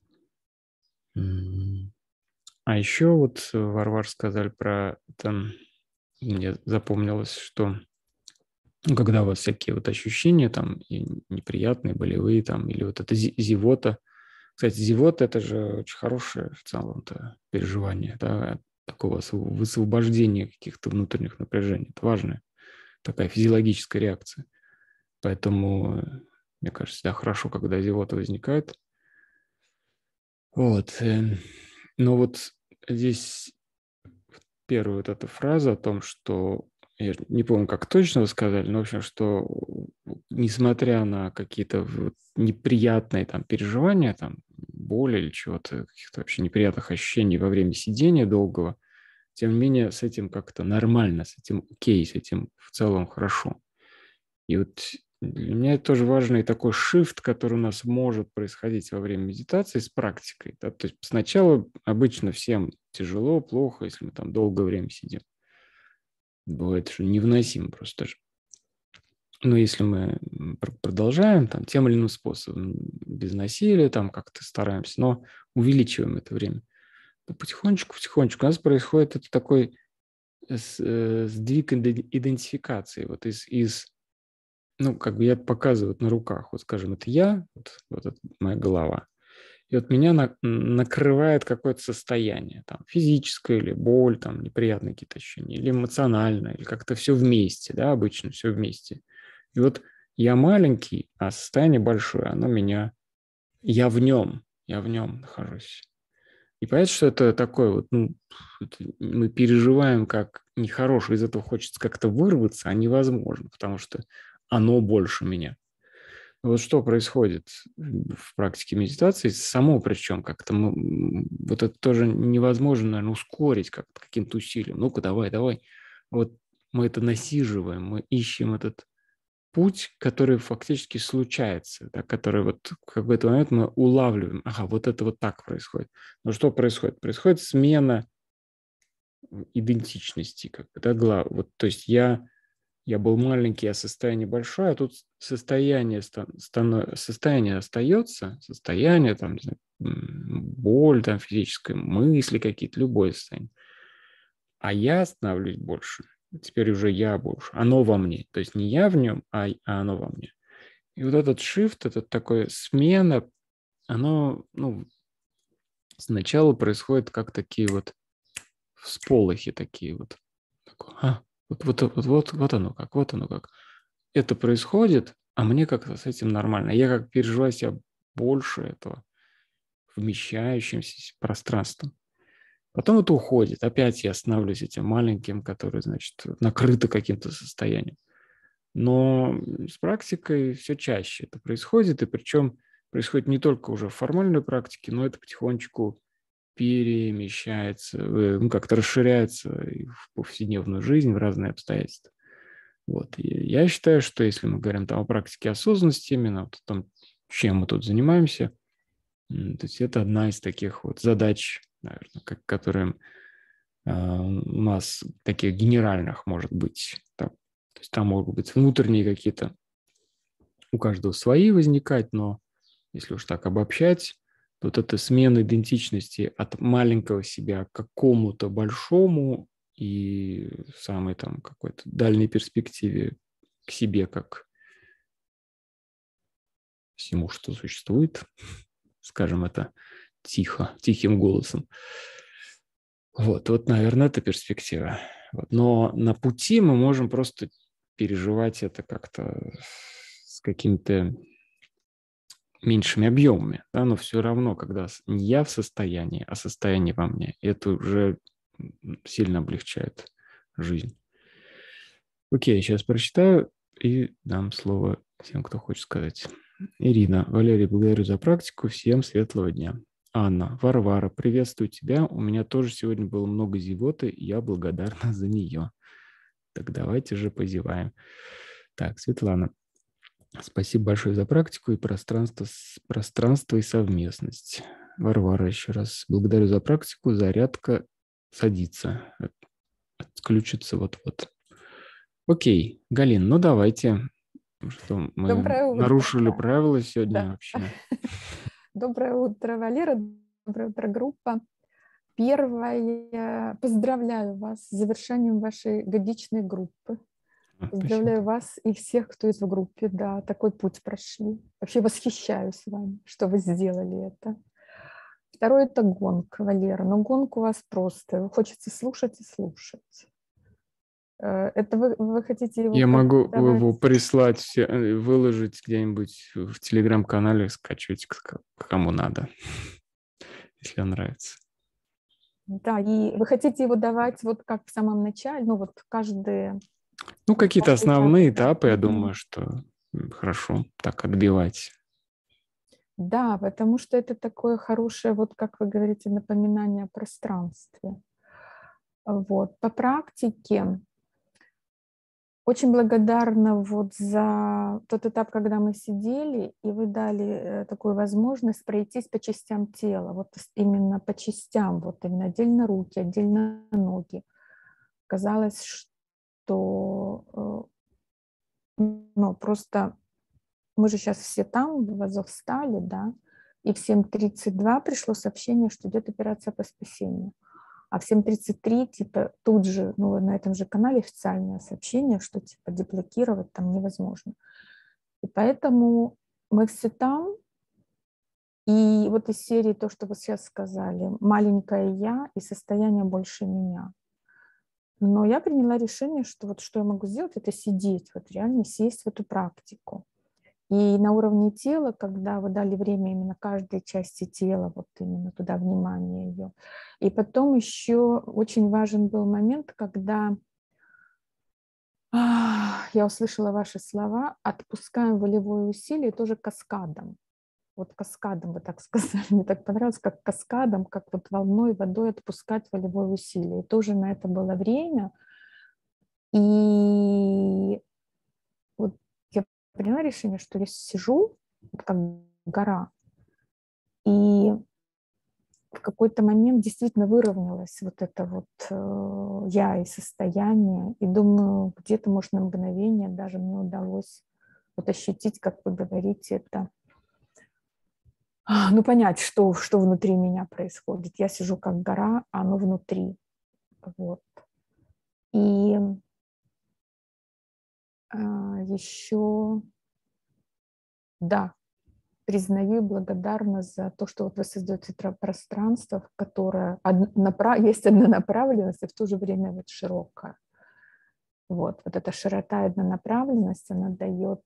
А еще вот Варвар сказали про это, мне запомнилось, что ну, когда у вас всякие вот ощущения там и неприятные, болевые там, или вот это зевота. Кстати, зевота – это же очень хорошее в целом-то переживание, да, такого высвобождения каких-то внутренних напряжений. Это важная такая физиологическая реакция. Поэтому, мне кажется, да, хорошо, когда зевота возникает. Вот. Но вот здесь первая вот эта фраза о том, что я не помню, как точно вы сказали, но в общем, что несмотря на какие-то неприятные там переживания, там боли или чего-то, каких-то вообще неприятных ощущений во время сидения долгого, тем не менее с этим как-то нормально, с этим окей, с этим в целом хорошо. И вот для меня это тоже важный такой шифт, который у нас может происходить во время медитации с практикой. Да? То есть сначала обычно всем тяжело, плохо, если мы там долгое время сидим. Бывает, что невыносимо просто даже. Но если мы продолжаем там, тем или иным способом, без насилия, там как-то стараемся, но увеличиваем это время, то потихонечку-потихонечку у нас происходит это такой сдвиг идентификации. Вот из, из, ну, как бы я показываю на руках, вот скажем, это я, вот, вот это моя голова. И вот меня на, накрывает какое-то состояние, там, физическое или боль, там, неприятные какие-то ощущения, или эмоциональное, или как-то все вместе, да, обычно все вместе. И вот я маленький, а состояние большое, оно меня, я в нем, я в нем нахожусь. И понятно, что это такое вот, ну, это мы переживаем как нехорошее, из этого хочется как-то вырваться, а невозможно, потому что оно больше меня. Вот что происходит в практике медитации, само причем как-то мы, вот это тоже невозможно, наверное, ускорить как-то каким-то усилием. Ну-ка, давай, давай. Вот мы это насиживаем, мы ищем этот путь, который фактически случается, да, который вот в какой-то момент мы улавливаем. Ага, вот это вот так происходит. Но что происходит? Происходит смена идентичности. Как бы, да, вот, то есть я... Я был маленький, а состояние большое, а тут состояние, состояние остается, состояние, там, не знаю, боль там, физическая, мысли какие-то, любое состояние. А я становлюсь больше. Теперь уже я больше. Оно во мне. То есть не я в нем, а, а оно во мне. И вот этот shift, этот такой смена, оно, ну, сначала происходит как такие вот всполохи такие вот. Такое, а, вот, вот, вот, вот, вот оно как, вот оно как. Это происходит, а мне как-то с этим нормально. Я как переживаю себя больше этого вмещающимся пространством. Потом это уходит. Опять я становлюсь этим маленьким, который, значит, накрыто каким-то состоянием. Но с практикой все чаще это происходит, и причем происходит не только уже в формальной практике, но это потихонечку перемещается, э, ну, как-то расширяется и в повседневную жизнь, в разные обстоятельства. Вот. И я считаю, что если мы говорим там о практике осознанности, именно вот о том, чем мы тут занимаемся, то есть это одна из таких вот задач, наверное, как, которые э, у нас таких генеральных может быть. Там, то есть там могут быть внутренние какие-то, у каждого свои возникать, но если уж так обобщать, то вот эта смена идентичности от маленького себя к какому-то большому и в самой там какой-то дальней перспективе к себе как всему, что существует, скажем это тихо, тихим голосом. Вот, вот, наверное, это перспектива. Вот. Но на пути мы можем просто переживать это как-то с какими-то меньшими объемами, да, но все равно, когда не я в состоянии, а состояние во мне, это уже сильно облегчает жизнь. Окей, сейчас прочитаю и дам слово тем, кто хочет сказать. Ирина, Валерий, благодарю за практику. Всем светлого дня. Анна, Варвара, приветствую тебя. У меня тоже сегодня было много зевоты, и я благодарна за нее. Так давайте же позеваем. Так, Светлана, спасибо большое за практику и пространство, пространство и совместность. Варвара, еще раз благодарю за практику. Зарядка садится, отключится вот-вот. Окей, Галин, ну давайте. Что мы Доброе нарушили утро. правила сегодня Да. вообще. Доброе утро, Валера. Доброе утро, группа. Первое, поздравляю вас с завершением вашей годичной группы. Поздравляю Спасибо. вас и всех, кто есть в группе. Да, такой путь прошли. Вообще восхищаюсь вами, что вы сделали это. Второе – это гонг, Валера. Но гонг у вас просто. Хочется слушать и слушать. Это вы, вы хотите его Я могу давать? его прислать, все, выложить где-нибудь в телеграм-канале, скачивать кому надо, если нравится. Да, и вы хотите его давать вот как в самом начале, ну вот каждые... Ну, какие-то каждый основные час, да. этапы, я Мгм. думаю, что хорошо так отбивать. Да, потому что это такое хорошее, вот как вы говорите, напоминание о пространстве. Вот. По практике очень благодарна вот за тот этап, когда мы сидели, и вы дали такую возможность пройтись по частям тела, вот именно по частям, вот именно отдельно руки, отдельно ноги. Казалось, что ну, просто мы же сейчас все там, в Азовстале, да, и в семь тридцать два пришло сообщение, что идет операция по спасению. А в семь тридцать три, типа, тут же, ну, на этом же канале официальное сообщение, что, типа, деблокировать там невозможно. И поэтому мы все там, и вот из серии то, что вы сейчас сказали, маленькая я и состояние больше меня. Но я приняла решение, что вот что я могу сделать, это сидеть, вот реально сесть в эту практику. И на уровне тела, когда вы дали время именно каждой части тела, вот именно туда внимание ее. И потом еще очень важен был момент, когда ах, я услышала ваши слова, отпускаем волевое усилие тоже каскадом. Вот каскадом, вы так сказали, мне так понравилось, как каскадом, как вот волной, водой отпускать волевое усилие. И тоже на это было время. И вот я приняла решение, что я сижу, как гора, и в какой-то момент действительно выровнялось вот это вот э, я и состояние. И думаю, где-то, может, на мгновение даже мне удалось вот ощутить, как вы говорите, это, ну, понять, что, что внутри меня происходит. Я сижу как гора, а оно внутри. Вот. И э, еще Да, признаю и благодарна за то, что вот вы создаете пространство, которое есть однонаправленность и в то же время вот широкая. Вот, вот эта широта и однонаправленность, она дает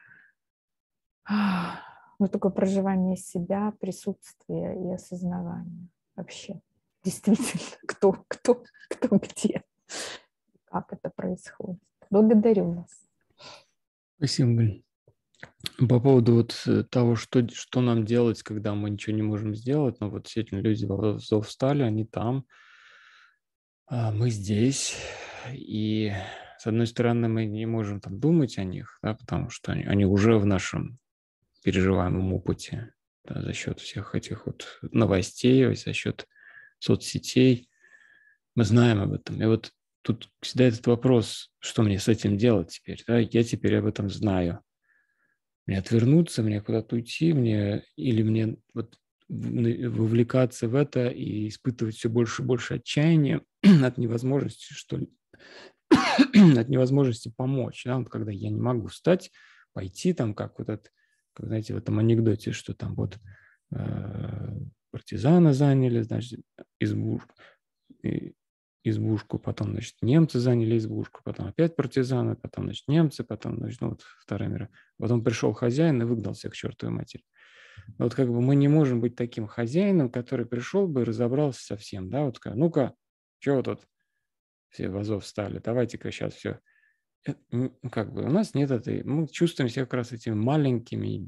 ну, такое проживание себя, присутствие и осознавание вообще. Действительно, кто, кто, кто где, как это происходит. Благодарю вас. Спасибо, Галь. По поводу вот того, что, что нам делать, когда мы ничего не можем сделать, ну вот действительно люди в Азов встали, они там, а мы здесь, и с одной стороны мы не можем там думать о них, да, потому что они, они уже в нашем переживаемом опыте, да, за счет всех этих вот новостей, за счет соцсетей, мы знаем об этом. И вот тут всегда этот вопрос, что мне с этим делать теперь, да, я теперь об этом знаю. Мне отвернуться, мне куда-то уйти, мне или мне вот вовлекаться в это и испытывать все больше и больше отчаяния от невозможности, что ли, от невозможности помочь, да, вот когда я не могу встать, пойти там, как вот это, как, знаете, в этом анекдоте, что там вот э, партизаны заняли, значит, избушку, избушку, потом, значит, немцы заняли избушку, потом опять партизаны, потом, значит, немцы, потом, значит, ну вот Вторая мировая. Потом пришел хозяин и выгнал всех к чертовой матери. Вот как бы мы не можем быть таким хозяином, который пришел бы и разобрался со всем, да, вот сказал, ну-ка, чего тут все в Азов встали, давайте-ка сейчас все. Ну, как бы у нас нет этой, мы чувствуем себя как раз этими маленькими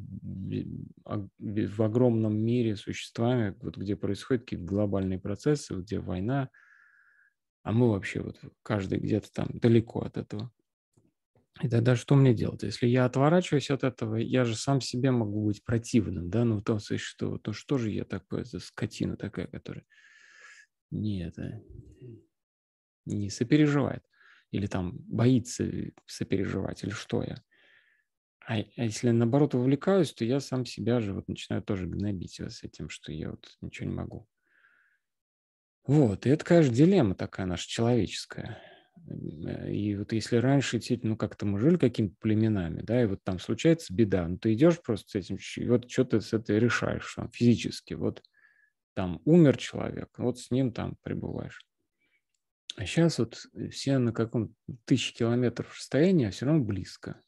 в огромном мире существами, вот где происходят какие-то глобальные процессы, где война, а мы вообще вот каждый где-то там далеко от этого. И тогда что мне делать? Если я отворачиваюсь от этого, я же сам себе могу быть противным, да, ну то, что, то что же я такой, за скотина такая, которая не, это, не сопереживает или там боится сопереживать, или что я. А, а если наоборот вовлекаюсь, то я сам себя же вот начинаю тоже гнобить с этим, что я вот ничего не могу. Вот, и это, конечно, дилемма такая наша человеческая. И вот если раньше, действительно, ну, как-то мы жили какими-то племенами, да, и вот там случается беда, ну, ты идешь просто с этим, и вот что ты с этой решаешь там, физически, вот там умер человек, вот с ним там пребываешь. А сейчас вот все на каком-то тысячи километров расстоянии, а все равно близко.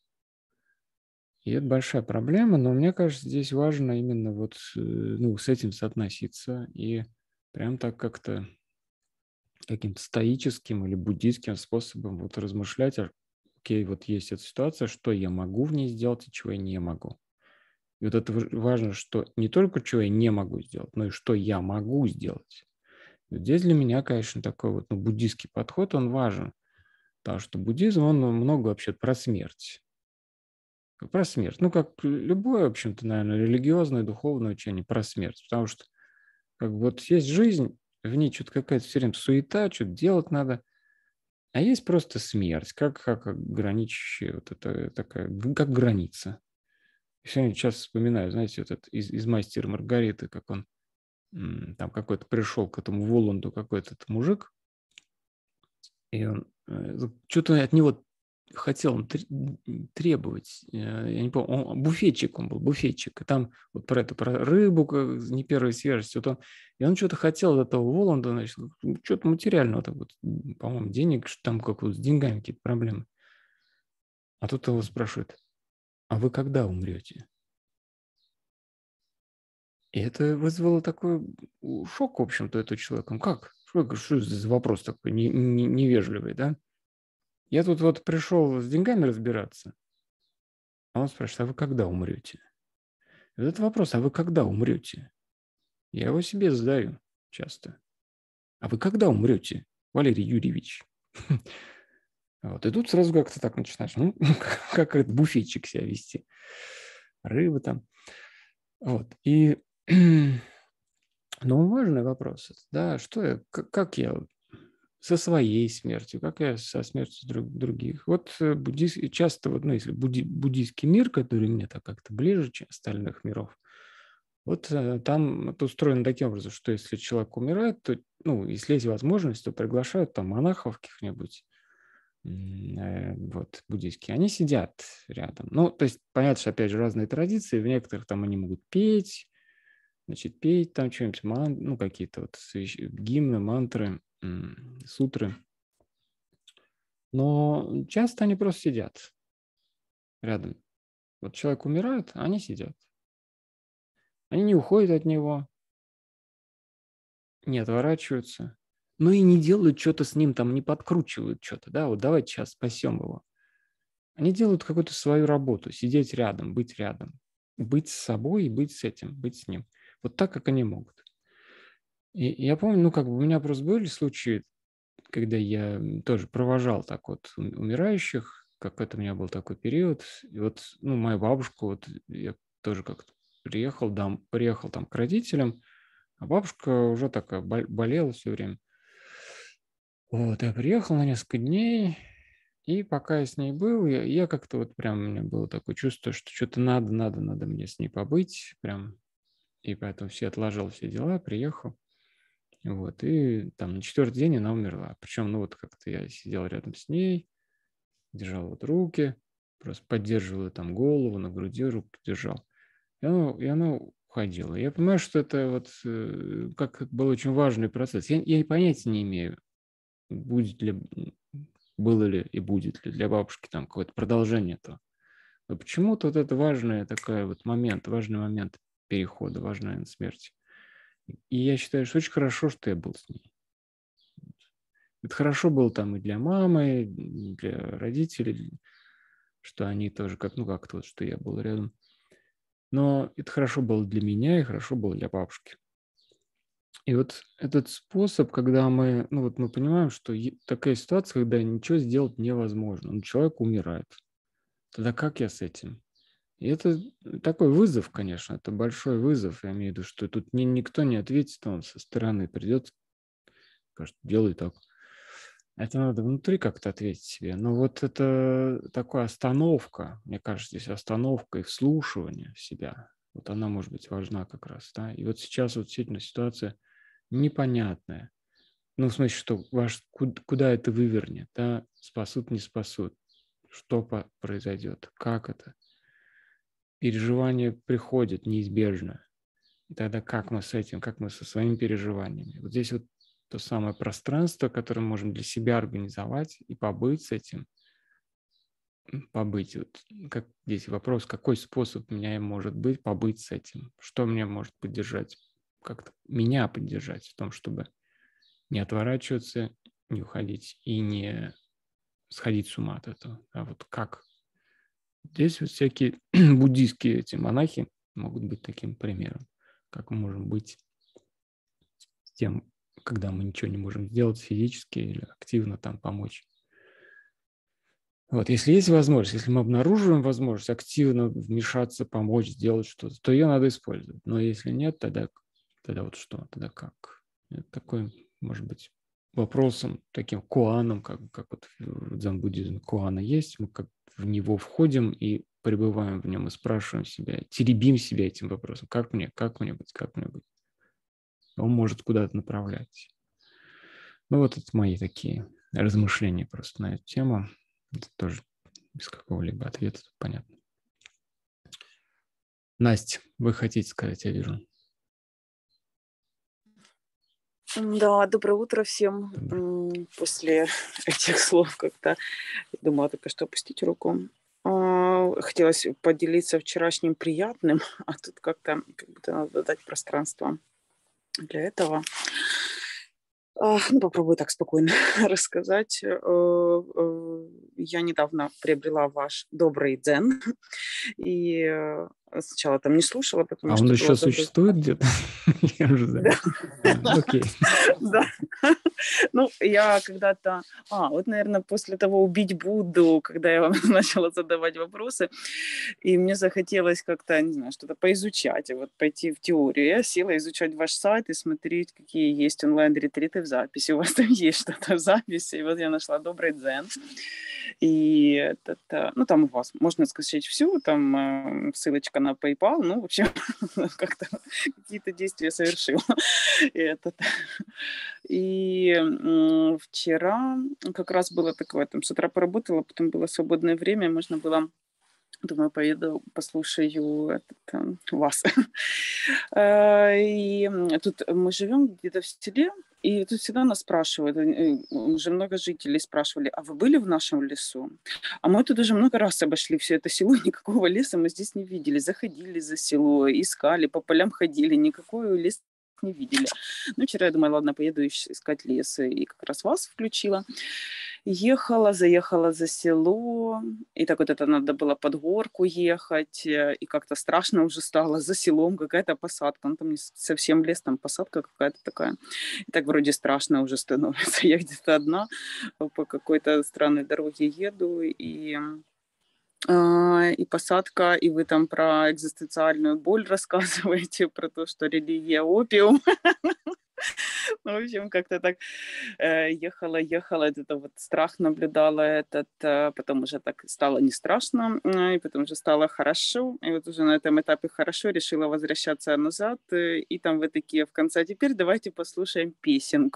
И это большая проблема, но мне кажется, здесь важно именно вот ну, с этим соотноситься и прям так как-то каким-то стоическим или буддийским способом вот размышлять, окей, вот есть эта ситуация, что я могу в ней сделать и чего я не могу. И вот это важно, что не только чего я не могу сделать, но и что я могу сделать. И вот здесь для меня, конечно, такой вот ну, буддийский подход, он важен, потому что буддизм, он много вообще про смерть. Про смерть. Ну, как любое, в общем-то, наверное, религиозное, духовное учение про смерть. Потому что как бы вот есть жизнь, в ней что-то какая-то все время суета, что-то делать надо. А есть просто смерть, как, как граничащая, вот это такая, как граница. Сегодня сейчас вспоминаю, знаете, вот этот из, из «Мастера Маргариты», как он там какой-то пришел к этому Воланду, какой-то мужик, и он что-то от него хотел он требовать, я не помню, он, буфетчик он был, буфетчик, и там вот про это, про рыбу, не первой свежести, вот он, и он что-то хотел от этого Воланда, значит, что-то материального, так вот, по-моему, денег, что там как вот с деньгами какие-то проблемы. А тут его спрашивает, а вы когда умрете? И это вызвало такой шок, в общем-то, этого человека. Как? Что, что за вопрос такой не, не, невежливый, да? Я тут вот пришел с деньгами разбираться, а он спрашивает, а вы когда умрете? И вот этот вопрос, а вы когда умрете? Я его себе задаю часто. А вы когда умрете, Валерий Юрьевич? Вот. И тут сразу как-то так начинаешь, ну, как этот буфетчик себя вести. Рыба там. Вот. И, ну, важный вопрос. Да, что я, как, как я со своей смертью, как я со смертью друг, других. Вот буддист, часто, вот, ну, если будди, буддийский мир, который мне так как-то ближе, чем остальных миров, вот там это устроено таким образом, что если человек умирает, то, ну, если есть возможность, то приглашают там монахов каких-нибудь, вот, буддийские, они сидят рядом. Ну, то есть, понятно, что, опять же, разные традиции. В некоторых там они могут петь, значит, петь там что-нибудь, ман, ну, какие-то вот гимны, мантры, сутры. Но часто они просто сидят рядом. Вот человек умирает, а они сидят. Они не уходят от него, не отворачиваются, но и не делают что-то с ним, там не подкручивают что-то, да, вот давайте сейчас спасем его. Они делают какую-то свою работу, сидеть рядом, быть рядом, быть с собой и быть с этим, быть с ним. Вот так, как они могут. И я помню, ну, как бы у меня просто были случаи, когда я тоже провожал так вот умирающих, как это у меня был такой период. И вот, ну, мою бабушку, вот я тоже как-то приехал, да, приехал там к родителям, а бабушка уже такая болела все время. Вот, я приехал на несколько дней, и пока я с ней был, я, я как-то вот прям, у меня было такое чувство, что что-то надо, надо, надо мне с ней побыть, прям, и поэтому все отложил все дела, приехал. Вот, и там на четвертый день она умерла. Причем, ну вот как-то я сидел рядом с ней, держал вот руки, просто поддерживал там голову, на груди руку держал. И она, и она уходила. Я понимаю, что это вот как был очень важный процесс. Я, я понятия не имею, будет ли, было ли и будет ли для бабушки там какое-то продолжение этого. Но почему-то вот это важный такой вот момент, важный момент перехода, важный момент смерти. И я считаю, что очень хорошо, что я был с ней. Это хорошо было там и для мамы, и для родителей, что они тоже как, ну как-то вот, что я был рядом. Но это хорошо было для меня и хорошо было для бабушки. И вот этот способ, когда мы, ну вот мы понимаем, что такая ситуация, когда ничего сделать невозможно, ну, человек умирает. Тогда как я с этим? И это такой вызов, конечно, это большой вызов. Я имею в виду, что тут ни, никто не ответит, он со стороны придет, скажет, делай так. Это надо внутри как-то ответить себе. Но вот это такая остановка, мне кажется, здесь остановка и вслушивание в себя. Вот она может быть важна как раз. Да? И вот сейчас вот действительно ситуация непонятная. Ну, в смысле, что ваш, куда это вывернет, да? Спасут, не спасут. Что произойдет, как это. Переживания приходят неизбежно. И тогда как мы с этим, как мы со своими переживаниями. Вот здесь вот то самое пространство, которое мы можем для себя организовать и побыть с этим. Побыть. Вот, как здесь вопрос, какой способ у меня может быть побыть с этим? Что меня может поддержать? Как-то меня поддержать в том, чтобы не отворачиваться, не уходить и не сходить с ума от этого. А вот как? Здесь вот всякие буддийские эти монахи могут быть таким примером, как мы можем быть с тем, когда мы ничего не можем сделать физически или активно там помочь. Вот, если есть возможность, если мы обнаруживаем возможность активно вмешаться, помочь, сделать что-то, то ее надо использовать. Но если нет, тогда, тогда вот что, тогда как? Это такой, может быть, вопросом, таким куаном, как, как вот в дзен-буддизме куана есть, мы как в него входим и пребываем в нем и спрашиваем себя, теребим себя этим вопросом, как мне, как мне быть, как мне быть. Он может куда-то направлять. Ну вот это мои такие размышления просто на эту тему. Это тоже без какого-либо ответа, понятно. Настя, вы хотите сказать, я вижу. Да, доброе утро всем. Доброе. После этих слов как-то думала только что опустить руку. Хотелось поделиться вчерашним приятным, а тут как-то как будто надо дать пространство для этого. Ну, попробую так спокойно рассказать. Я недавно приобрела ваш добрый дзен. И сначала там не слушала, потому а что... он еще существует где-то? Я уже знаю. Окей. Да. Ну, я когда-то... А, вот, наверное, после того «Убить Будду», когда я вам начала задавать вопросы, и мне захотелось как-то, не знаю, что-то поизучать, вот пойти в теорию. Я села изучать ваш сайт и смотреть, какие есть онлайн-ретриты в записи. У вас там есть что-то в записи. И вот я нашла добрый дзен. И этот, э, ну, там у вас можно скачать всё, там э, ссылочка на PayPal, ну, в общем, как-то какие-то действия совершил. И этот, и м, вчера как раз было такое, там с утра поработала, потом было свободное время, можно было, думаю, поеду послушаю этот, э, вас. Э, И м, тут мы живем где-то в селе, и тут всегда нас спрашивают, э, уже много жителей спрашивали: "А вы были в нашем лесу?" А мы тут уже много раз обошли все это село, никакого леса мы здесь не видели. Заходили за село, искали, по полям ходили, никакой лес не видели. Ну, вчера я думаю, ладно, поеду ищ- искать лес, и как раз вас включила. Ехала, заехала за село, и так вот это надо было под горку ехать, э, и как-то страшно уже стало за селом, какая-то посадка, ну там не с- совсем лес, там посадка какая-то такая. И так вроде страшно уже становится. Я где-то одна по какой-то странной дороге еду, и а, и посадка, и вы там про экзистенциальную боль рассказываете, про то, что религия опиум. Ну, в общем, как-то так э, ехала, ехала, это вот страх наблюдала этот, э, потом уже так стало не страшно, э, и потом уже стало хорошо, и вот уже на этом этапе хорошо решила возвращаться назад, э, и там вы такие в конце: "А теперь давайте послушаем песенку".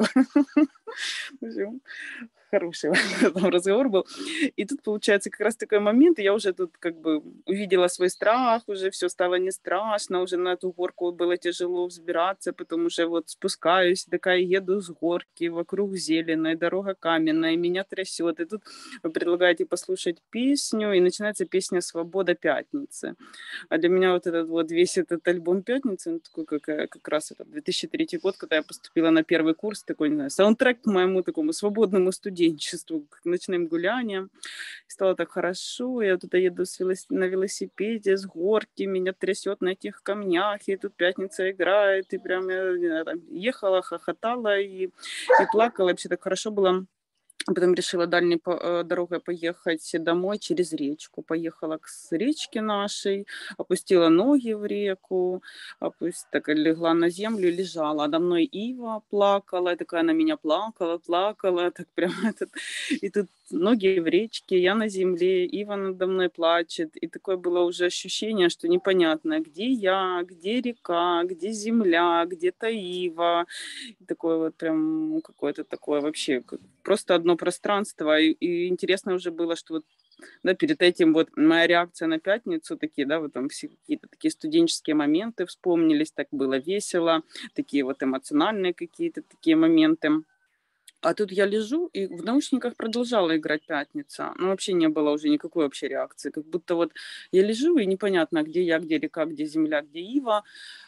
В общем, хороший там разговор был. И тут получается как раз такой момент, и я уже тут как бы увидела свой страх, уже все стало не страшно, уже на эту горку было тяжело взбираться, потом уже вот спускаюсь, такая еду с горки, вокруг зеленая, дорога каменная, меня трясет. И тут вы предлагаете послушать песню, и начинается песня «Свобода пятницы». А для меня вот этот вот весь этот альбом «Пятницы», он такой, как, э, как раз это две тысячи третий год, когда я поступила на первый курс, такой, не знаю, саундтрек к моему такому свободному студенчеству, к ночным гуляниям. Стало так хорошо, я туда еду с велос- на велосипеде, с горки, меня трясет на этих камнях, и тут «Пятница» играет, и прям я, не знаю, там ехала, хохотала и, и плакала, и вообще так хорошо было. Потом решила дальней по- э, дорогой поехать домой через речку. Поехала к с речке нашей, опустила ноги в реку, опусть, так легла на землю, лежала. А надо мной ива плакала, и такая на меня плакала, плакала, так прям этот. И тут ноги в речке, я на земле, ива надо мной плачет. И такое было уже ощущение, что непонятно, где я, где река, где земля, где-то ива. И такое вот прям ну, какое-то такое вообще как- просто одно пространство. И, и интересно уже было, что вот да, перед этим вот моя реакция на пятницу, такие, да, вот там все какие-то такие студенческие моменты вспомнились, так было весело, такие вот эмоциональные какие-то такие моменты. А тут я лежу, и в наушниках продолжала играть «Пятница». Ну, вообще не было уже никакой вообще реакции. Как будто вот я лежу, и непонятно, где я, где река, где земля, где ива.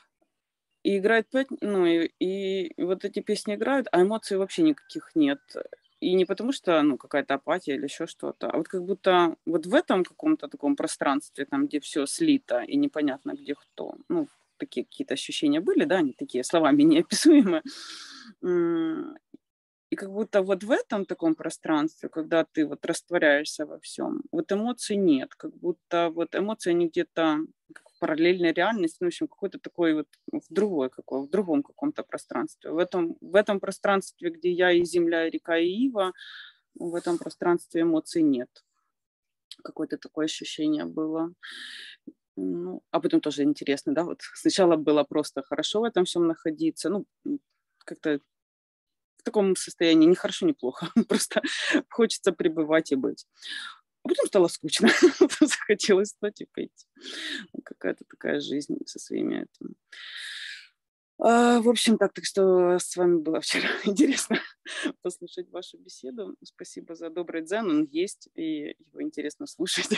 И играет пять, ну, и, и вот эти песни играют, а эмоций вообще никаких нет. И не потому что, ну, какая-то апатия или еще что-то, а вот как будто вот в этом каком-то таком пространстве, там, где все слито и непонятно, где кто, ну, такие какие-то ощущения были, да, они такие словами неописуемые. М, И как будто вот в этом таком пространстве, когда ты вот растворяешься во всем, вот эмоций нет, как будто вот эмоции, они где-то как в параллельной реальности, ну, в общем, какой-то такой вот в другой какой, в другом каком-то пространстве. В этом, в этом пространстве, где я и земля, и река, и ива, в этом пространстве эмоций нет. Какое-то такое ощущение было. Ну, а потом тоже интересно, да, вот сначала было просто хорошо в этом всем находиться, ну, м, как-то в таком состоянии ни хорошо, ни плохо. Просто хочется пребывать и быть. А потом стало скучно. Захотелось встать и пойти. Ну, какая-то такая жизнь со своими этими. А, в общем, так, так что с вами было вчера интересно послушать вашу беседу. Спасибо за добрый дзен, он есть, и его интересно слушать.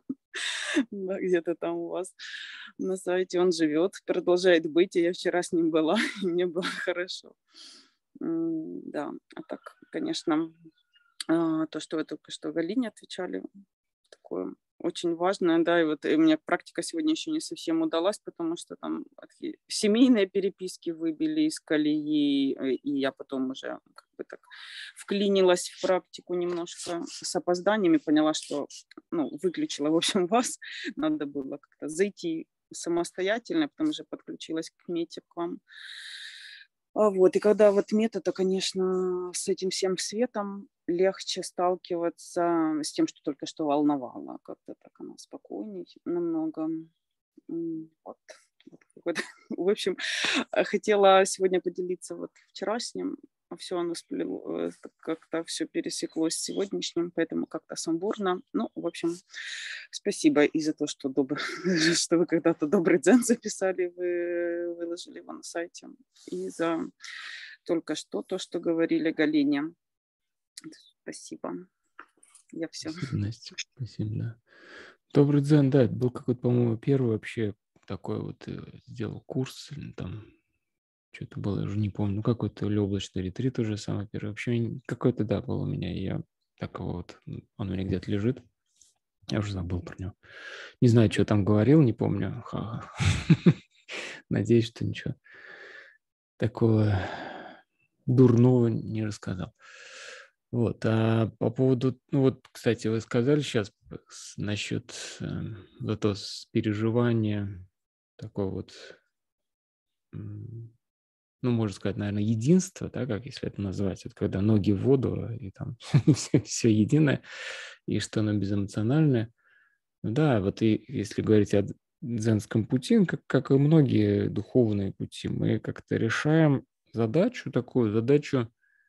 Да, где-то там у вас на сайте он живет, продолжает быть, и я вчера с ним была, и мне было хорошо. М, Да, а так, конечно, а, то, что вы только что Галине отвечали, такое очень важное, да, и вот и у меня практика сегодня еще не совсем удалась, потому что там такие семейные переписки выбили из колеи, э, и я потом уже как бы так вклинилась в практику немножко с опозданиями, поняла, что, ну, выключила, в общем, вас, надо было как-то зайти самостоятельно, потом уже подключилась к мете к вам. А, Вот, и когда вот мета, то, конечно, с этим всем светом легче сталкиваться с тем, что только что волновало. Как-то так она спокойней намного. М, Вот. Вот какой-то. В общем, э, хотела сегодня поделиться вот вчерашним, а все оно сплело, э, так как-то все пересеклось с сегодняшним, поэтому как-то сумбурно. Ну, в общем, спасибо и за то, что добр, что вы когда-то добрый дзен записали, вы выложили его на сайте, и за только что то, что говорили Галине. Спасибо. Я все. Спасибо, Настя. Спасибо, да. Добрый дзен, да, это был какой-то, по-моему, первый вообще такой вот э, сделал курс, или там что-то было, я уже не помню, ну какой-то или облачный ретрит уже самый первый. Вообще какой-то, да, был у меня, и я такого вот, м, он у меня где-то лежит, я уже забыл про него. Не знаю, что там говорил, не помню. Ха-ха. Надеюсь, что ничего такого дурного не рассказал. Вот, а по поводу, ну вот, кстати, вы сказали сейчас с- насчет э, зато с переживания такого вот, м, ну, можно сказать, наверное, единства, да, как если это назвать, это когда ноги в воду, и там все, все единое, и что оно безэмоциональное. Ну да, вот и если говорить о дзенском пути, ну, как, как и многие духовные пути, мы как-то решаем задачу такую, задачу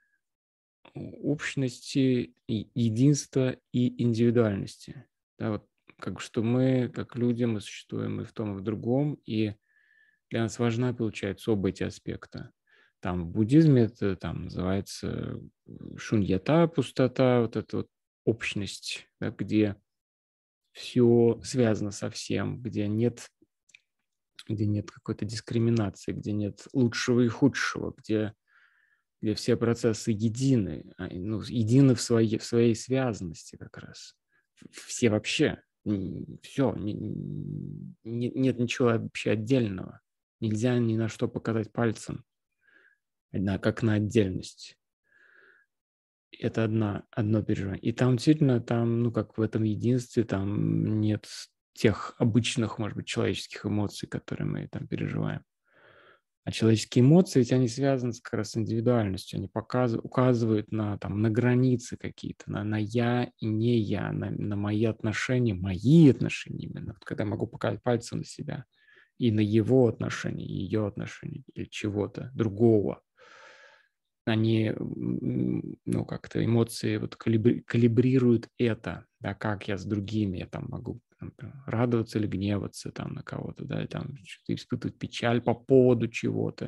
общности, и единства и индивидуальности. Да, вот как что мы, как люди, мы существуем и в том, и в другом, и для нас важна, получается, оба эти аспекта. Там в буддизме это там называется э, шуньята, пустота, вот эта вот общность, да, где все связано со всем, где нет, где нет какой-то дискриминации, где нет лучшего и худшего, где, где все процессы едины, а, ну, едины в своей, в своей связанности как раз. Все вообще, все, нет ничего вообще отдельного. Нельзя ни на что показать пальцем, одна, как на отдельность. Это одна, одно переживание. И там действительно, там, ну, как в этом единстве, там нет тех обычных, может быть, человеческих эмоций, которые мы там переживаем. А человеческие эмоции, ведь они связаны с, как раз с индивидуальностью. Они показывают, указывают на, там, на границы какие-то, на, на я и не я, на, на мои отношения, мои отношения именно. Вот когда я могу показать пальцем на себя и на его отношения, ее отношения или чего-то другого. Они, ну, как-то эмоции вот калибри, калибрируют это, да, как я с другими, я там могу например, радоваться или гневаться там на кого-то, да, и там что-то испытывать печаль по поводу чего-то,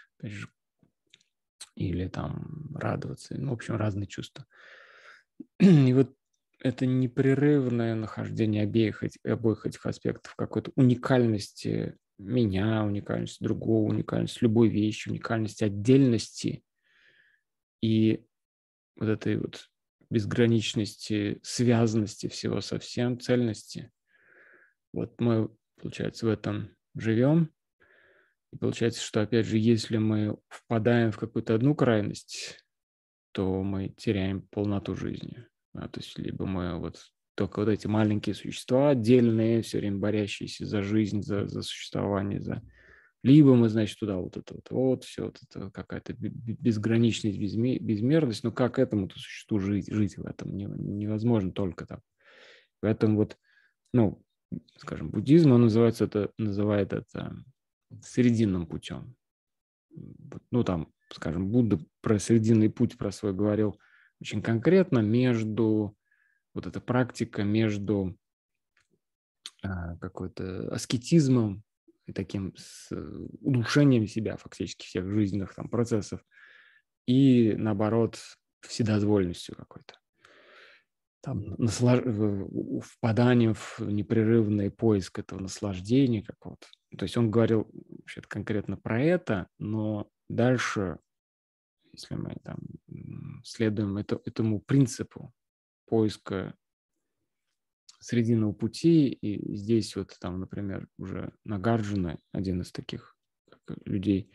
или там радоваться, ну, в общем, разные чувства. И вот это непрерывное нахождение обеих, обоих этих аспектов, какой-то уникальности меня, уникальности другого, уникальности любой вещи, уникальности отдельности, и вот этой вот безграничности, связанности всего со всем, цельности. Вот мы, получается, в этом живем. И получается, что, опять же, если мы впадаем в какую-то одну крайность, то мы теряем полноту жизни. Да? То есть либо мы вот только вот эти маленькие существа, отдельные, все время борющиеся за жизнь, за, за существование, за... Либо мы, значит, туда вот это вот, вот все, вот это какая-то безграничность, безмерность, но как этому-то существу жить, жить в этом невозможно только так. Поэтому вот, ну, скажем, буддизм, он называется это, называет это срединным путем. Ну, там, скажем, Будда про срединный путь про свой говорил очень конкретно между, вот эта практика между а, какой-то аскетизмом и таким с удушением себя, фактически, всех жизненных там процессов, и, наоборот, вседозволенностью какой-то. Там, наслаж... впаданием в непрерывный поиск этого наслаждения какого-то. То есть он говорил вообще-то конкретно про это, но дальше, если мы там следуем это, этому принципу поиска срединного пути, и здесь вот там, например, уже Нагарджуна, один из таких людей,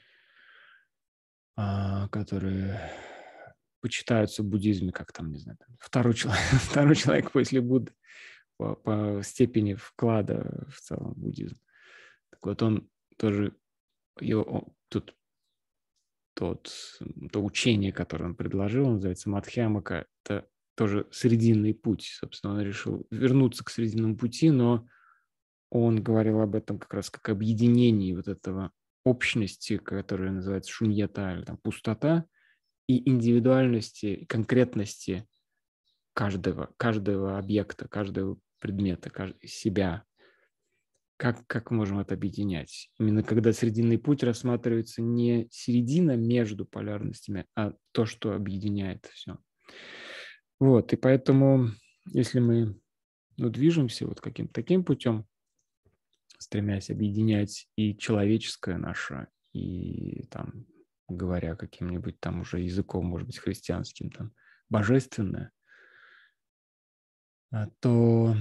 которые почитаются в буддизме, как там, не знаю, там, второй, человек, второй человек после Будды по, по степени вклада в целом в буддизм. Так вот он тоже, его, он, тут тот, то учение, которое он предложил, называется Мадхьямака, это тоже срединный путь. Собственно, он решил вернуться к срединному пути, но он говорил об этом как раз как объединении вот этого общности, которая называется шуньята, или там пустота, и индивидуальности, конкретности каждого, каждого объекта, каждого предмета, каждого, себя. Как, как можем это объединять? Именно когда срединный путь рассматривается не середина между полярностями, а то, что объединяет все. Вот, и поэтому, если мы ну, движемся вот каким-то таким путем, стремясь объединять и человеческое наше, и там, говоря каким-нибудь там уже языком, может быть, христианским, там, божественное, то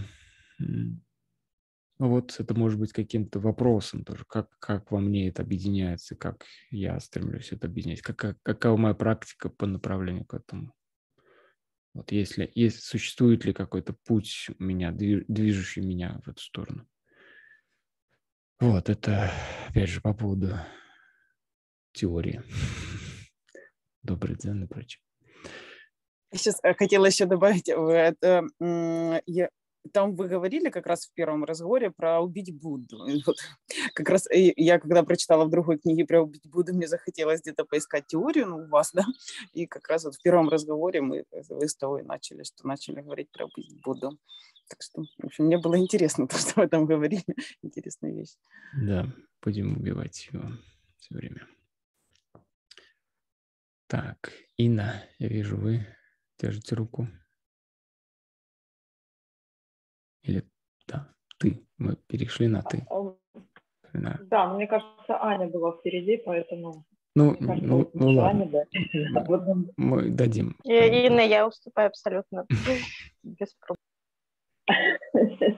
вот это может быть каким-то вопросом тоже, как, как во мне это объединяется, как я стремлюсь это объединять, как, какова моя практика по направлению к этому. Вот если, если существует ли какой-то путь у меня, движущий меня в эту сторону. Вот это, опять же, по поводу теории. Добрый дзен и прочее. Я сейчас хотела еще добавить, это, я, там вы говорили как раз в первом разговоре про убить Будду. И вот как раз я, когда прочитала в другой книге про убить Будду, мне захотелось где-то поискать теорию, ну, у вас, да, и как раз вот в первом разговоре мы вы с того и начали, что начали говорить про убить Будду. Так что, в общем, мне было интересно то, что вы там говорили, интересная вещь. Да, будем убивать его все время. Так, Инна, я вижу, вы держите руку. Или да, ты. Мы перешли на ты. Да, да, мне кажется, Аня была впереди, поэтому... Ну, кажется, ну, ну ладно. Аня, да. Мы, мы дадим. И, Инна, я уступаю абсолютно. Без проблем.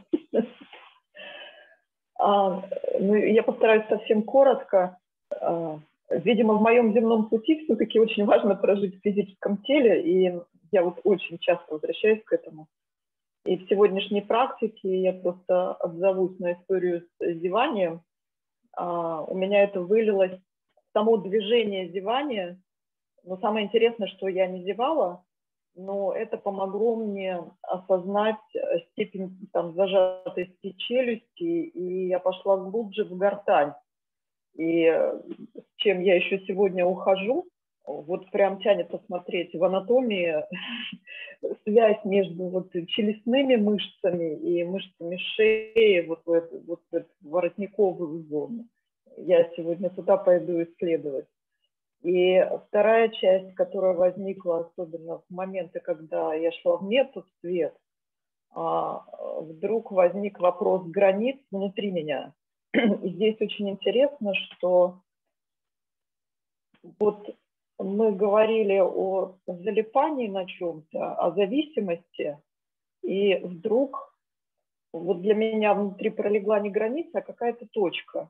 А, ну, я постараюсь совсем коротко. А, видимо, в моем земном пути все-таки очень важно прожить в физическом теле, и я вот очень часто возвращаюсь к этому. И в сегодняшней практике я просто отзовусь на историю с зеванием. А, у меня это вылилось в само движение зевания. Но самое интересное, что я не зевала, но это помогло мне осознать степень там, зажатости челюсти, и я пошла глубже в гортань. И с чем я еще сегодня ухожу, вот прям тянет посмотреть в анатомии связь между вот челюстными мышцами и мышцами шеи, вот в эту, вот в эту воротниковую зону. Я сегодня туда пойду исследовать. И вторая часть, которая возникла особенно в моменты, когда я шла в метод свет, вдруг возник вопрос границ внутри меня. И здесь очень интересно, что вот мы говорили о залипании на чем-то, о зависимости, и вдруг вот для меня внутри пролегла не граница, а какая-то точка.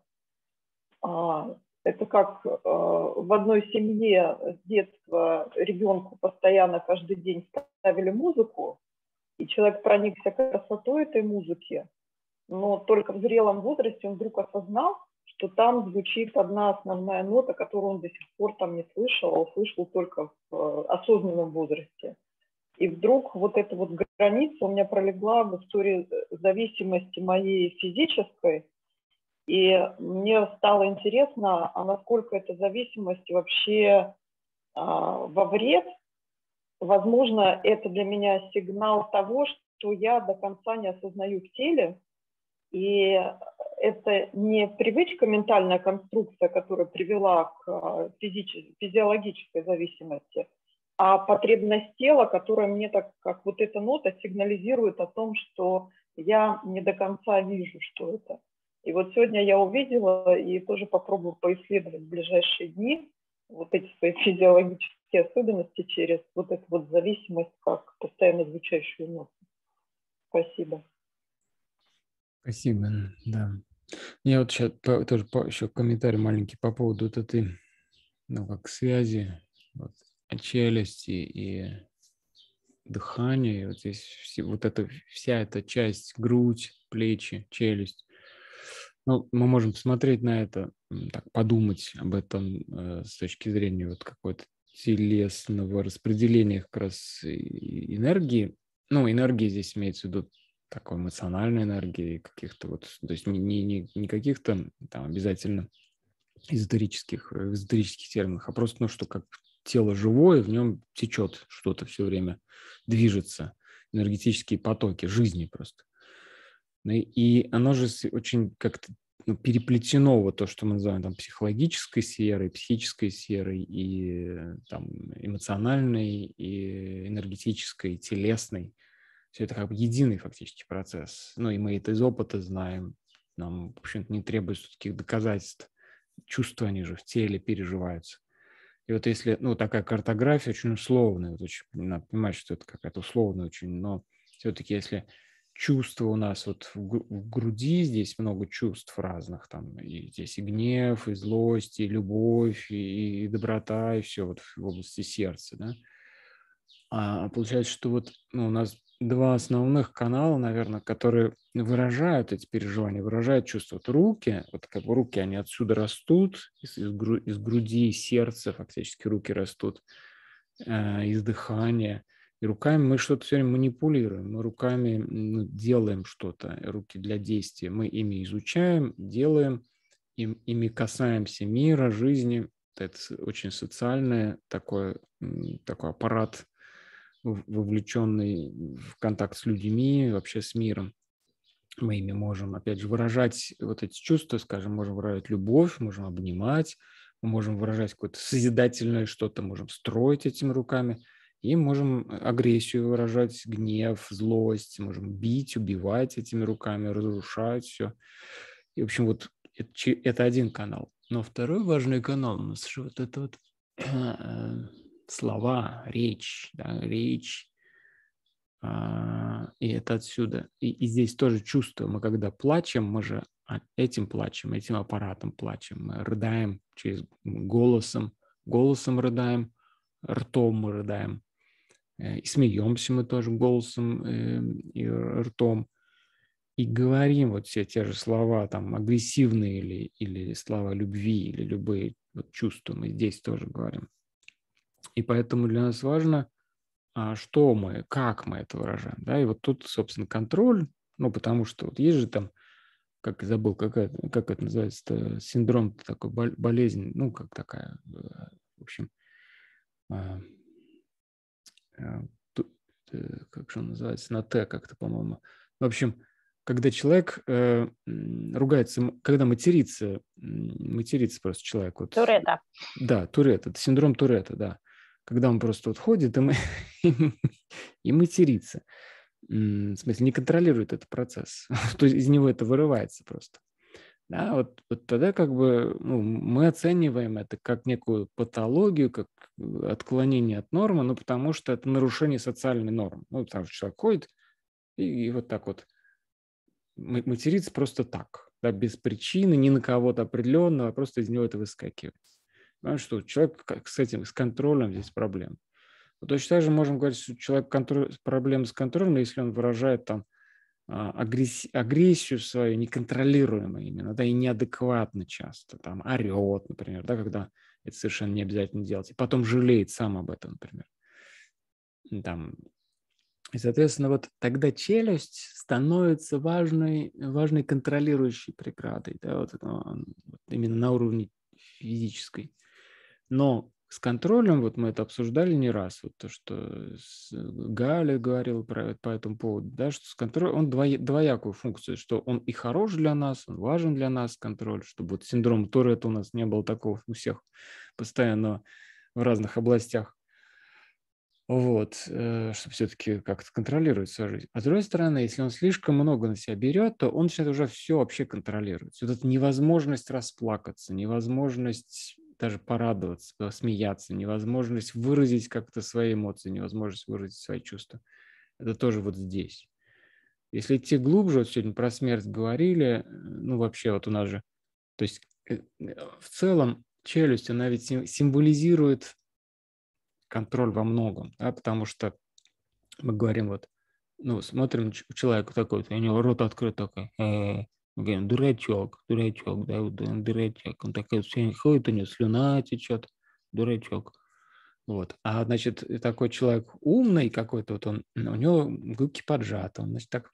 Это как в одной семье с детства ребенку постоянно каждый день ставили музыку, и человек проникся красотой этой музыки, но только в зрелом возрасте он вдруг осознал, что там звучит одна основная нота, которую он до сих пор там не слышал, а услышал только в осознанном возрасте. И вдруг вот эта вот граница у меня пролегла в истории зависимости моей физической, и мне стало интересно, а насколько эта зависимость вообще а, во вред. Возможно, это для меня сигнал того, что я до конца не осознаю в теле, и это не привычка, ментальная конструкция, которая привела к физической, физиологической зависимости, а потребность тела, которая мне, так как вот эта нота, сигнализирует о том, что я не до конца вижу, что это. И вот сегодня я увидела и тоже попробую поисследовать в ближайшие дни вот эти свои физиологические особенности через вот эту вот зависимость, как постоянно звучащую ноту. Спасибо. Спасибо, да. Я вот сейчас по, тоже по, еще комментарий маленький по поводу вот этой, ну, как связи, вот, челюсти и дыхания. И вот здесь все, вот эта, вся эта часть, грудь, плечи, челюсть, Ну, мы можем посмотреть на это, м, так, подумать об этом э, с точки зрения вот какой-то телесного распределения как раз и- энергии. Ну, энергии здесь имеется в виду такой эмоциональной энергии, каких-то вот, то есть не, не, не, не каких-то там обязательно эзотерических, э, эзотерических терминах, а просто, ну, что как тело живое, в нем течет что-то все время, движется, энергетические потоки жизни просто. Ну, И и оно же с- очень как-то ну, переплетено, вот то, что мы называем там психологической сферой, психической сферой, и э, там эмоциональной, и энергетической, и телесной. Все это как бы единый фактически процесс. Ну и мы это из опыта знаем. Нам, в общем-то, не требуется таких доказательств. Чувства, они же в теле переживаются. И вот если, ну, такая картография очень условная, вот очень, надо понимать, что это какая-то условная очень, но все-таки если чувства у нас вот в, гру- в груди, здесь много чувств разных, там, и здесь и гнев, и злость, и любовь, и, и доброта, и все вот в области сердца, да. А получается, что вот ну, у нас два основных канала, наверное, которые выражают эти переживания, выражают чувства. Вот руки, вот как бы руки, они отсюда растут, из, из, гру- из груди, из сердца фактически руки растут, э, из дыхания. И руками мы что-то все время манипулируем, мы руками ну, делаем что-то, руки для действия. Мы ими изучаем, делаем, им, ими касаемся мира, жизни. Это с- очень социальный такой, м, такой аппарат, в- вовлеченный в контакт с людьми, вообще с миром. Мы ими можем, опять же, выражать вот эти чувства, скажем, можем выражать любовь, можем обнимать, мы можем выражать какое-то созидательное что-то, можем строить этими руками, и можем агрессию выражать, гнев, злость, можем бить, убивать этими руками, разрушать все. И, в общем, вот это, че- это один канал. Но второй важный канал у нас же вот это вот э, слова, речь, да, речь, а, и это отсюда. И, и здесь тоже чувство. Мы когда плачем, мы же а, этим плачем, этим аппаратом плачем. Мы рыдаем через голосом, голосом рыдаем, ртом мы рыдаем. Э, И смеемся мы тоже голосом э, и ртом. И говорим вот все те же слова, там, агрессивные или, или слова любви, или любые вот чувства мы здесь тоже говорим. И поэтому для нас важно, а что мы, как мы это выражаем, да, и вот тут, собственно, контроль, ну, потому что вот есть же там, как я забыл, какая, как это называется, синдром такой, болезнь, ну, как такая, э, в общем, а, а, ту- э, как же он называется, на Т как-то, по-моему. В общем, когда человек э, м, ругается, м, когда матерится, м, матерится просто человек, вот, Туретта. да, Туретт, это синдром Туретта, да, когда он просто вот ходит и, мы, и матерится. М, В смысле, не контролирует этот процесс. То есть из него это вырывается просто. Да, вот, вот тогда как бы ну, мы оцениваем это как некую патологию, как э, отклонение от нормы, ну, потому что это нарушение социальной нормы. Ну, потому что человек ходит и, и вот так вот ма- матерится просто так, да, без причины, ни на кого-то определенного, а просто из него это выскакивает. Потому что человек как с этим, с контролем здесь проблема. Вот точно так же можем говорить, что человек контроль, проблемы с контролем, если он выражает там а, агресс- агрессию свою неконтролируемо именно, да, и неадекватно часто, там, орет, например, да, когда это совершенно не обязательно делать, и потом жалеет сам об этом, например. Там. И, соответственно, вот тогда челюсть становится важной, важной контролирующей преградой, да, вот, это, вот именно на уровне физической. Но с контролем, вот мы это обсуждали не раз, вот то, что с Галя говорил про, по этому поводу, да, что с контролем, он двоя, двоякую функцию, что он и хорош для нас, он важен для нас, контроль, чтобы вот синдром Туретта у нас не было такого у всех постоянно в разных областях, вот, э, чтобы все-таки как-то контролировать свою жизнь. А с другой стороны, если он слишком много на себя берет, то он начинает уже все вообще контролировать. Вот эта невозможность расплакаться, невозможность даже порадоваться, смеяться, невозможность выразить как-то свои эмоции, невозможность выразить свои чувства. Это тоже вот здесь. Если идти глубже, вот сегодня про смерть говорили, э, ну вообще вот у нас же, то есть э, э, в целом челюсть, она ведь сим- символизирует контроль во многом, да, потому что мы говорим вот, ну, смотрим ч- человек такой, у него рот открыт такой, «Э-э-э». Мы говорим, дурачок, дурачок, да, вот он дурачок. Он такой все ходит, у него слюна течет, дурачок. Вот. А, значит, такой человек умный какой-то, вот он, у него губки поджаты, он, значит, так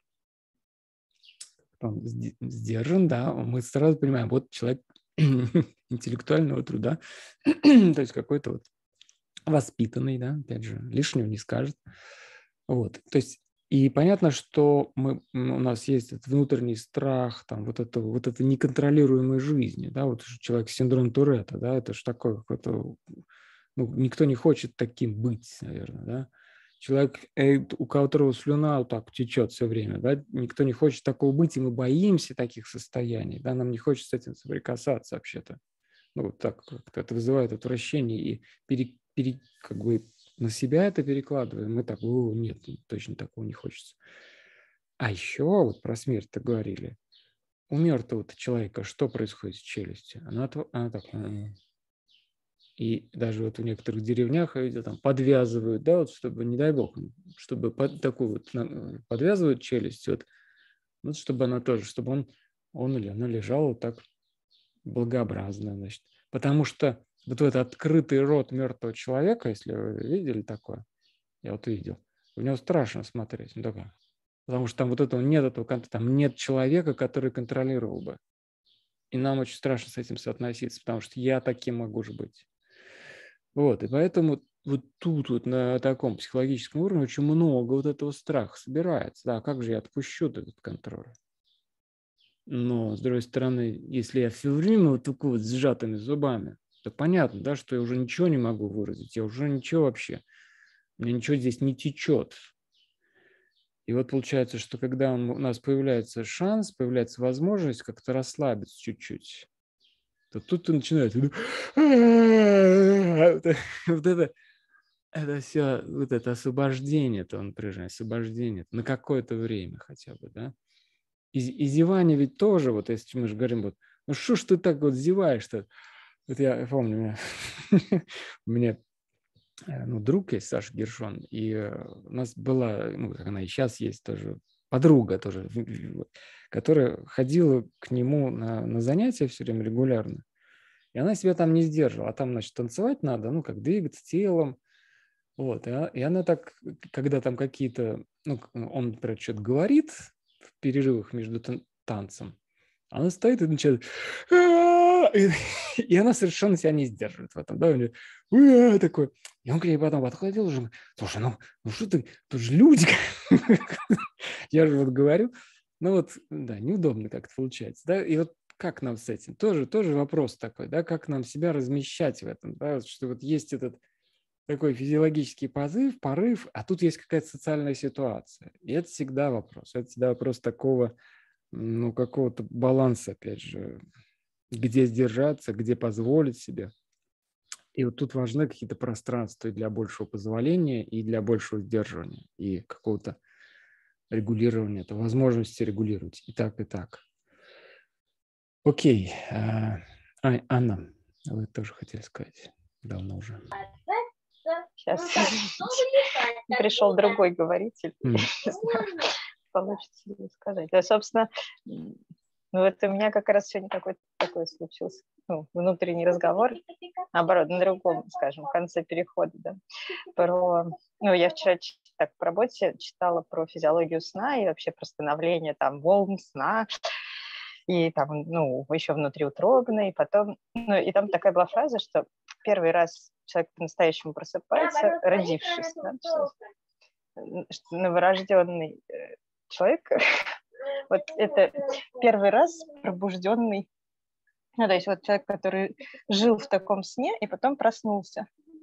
он сдержан, да, мы сразу понимаем, вот человек интеллектуального труда, то есть какой-то вот воспитанный, да, опять же, лишнего не скажет. Вот, то есть и понятно, что мы, у нас есть этот внутренний страх, там, вот это, вот это неконтролируемой жизни, да, вот человек с синдромом Туретта, да, это же такое какое-то, ну, никто не хочет таким быть, наверное, да. Человек, у которого слюна вот так течет все время, да, никто не хочет такого быть, и мы боимся таких состояний, да, нам не хочется с этим соприкасаться вообще-то. Ну, вот так как-то это вызывает отвращение, и пере, пере, как бы на себя это перекладываем, мы так, о, нет, точно такого не хочется. А еще вот про смерть-то говорили. У мертвого человека что происходит с челюстью? Она, она так... И даже вот в некоторых деревнях, я видел, там подвязывают, да, вот чтобы, не дай бог, чтобы под такую вот подвязывают челюсть, вот, вот чтобы она тоже, чтобы он, он или она лежала вот так благообразно, значит. Потому что вот в этот открытый рот мертвого человека, если вы видели такое, я вот видел, в него страшно смотреть, ну, такое, потому что там вот этого нет, этого, там нет человека, который контролировал бы. И нам очень страшно с этим соотноситься, потому что я таким могу же быть. Вот, и поэтому вот тут вот на таком психологическом уровне очень много вот этого страха собирается. Да, как же я отпущу этот контроль? Но, с другой стороны, если я все время вот такой вот с сжатыми зубами, то понятно, да, что я уже ничего не могу выразить, я уже ничего вообще, у меня ничего здесь не течет. И вот получается, что когда у нас появляется шанс, появляется возможность как-то расслабиться чуть-чуть, то тут ты начинаешь, вот это, это все, вот это освобождение, то напряжение, освобождение на какое-то время хотя бы, да. И, и зевание ведь тоже, вот если мы же говорим, вот, ну что ж ты так вот зеваешь-то? Вот я помню, у меня ну, друг есть, Саша Гершон, и у нас была, ну, как она и сейчас есть тоже, подруга тоже, которая ходила к нему на, на занятия все время регулярно. И она себя там не сдерживала. А там, значит, танцевать надо, ну, как двигаться телом. Вот. И, и она так, когда там какие-то, ну, он, например, что-то говорит в перерывах между тан- танцем, она стоит и начинает... И, и она совершенно себя не сдерживает в этом. Да? У нее такой... И он к ней потом подходил уже, слушай, ну, ну что ты, тут же люди. Я же вот говорю. Ну вот, да, неудобно как-то получается. Да? И вот как нам с этим? Тоже, тоже вопрос такой, да, как нам себя размещать в этом, да, что вот есть этот такой физиологический позыв, порыв, а тут есть какая-то социальная ситуация. И это всегда вопрос. Это всегда вопрос такого, ну, какого-то баланса, опять же, где сдержаться, где позволить себе. И вот тут важны какие-то пространства для большего позволения и для большего сдерживания, и какого-то регулирования, это возможности регулировать и так, и так. Окей. А, Анна, вы тоже хотели сказать? Давно уже. Сейчас пришел другой говоритель. Mm. Получится ли сказать. Да, собственно, ну, вот у меня как раз сегодня какой-то такой случился, ну, внутренний разговор, наоборот, на другом, скажем, конце перехода, да, про, ну, я вчера так по работе читала про физиологию сна и вообще про становление там волн сна, и там, ну, еще внутриутробно, и потом, ну, и там такая была фраза, что первый раз человек по-настоящему просыпается, родившись, да, что новорожденный человек, вот это первый раз пробужденный, ну, то есть вот человек, который жил в таком сне и потом проснулся.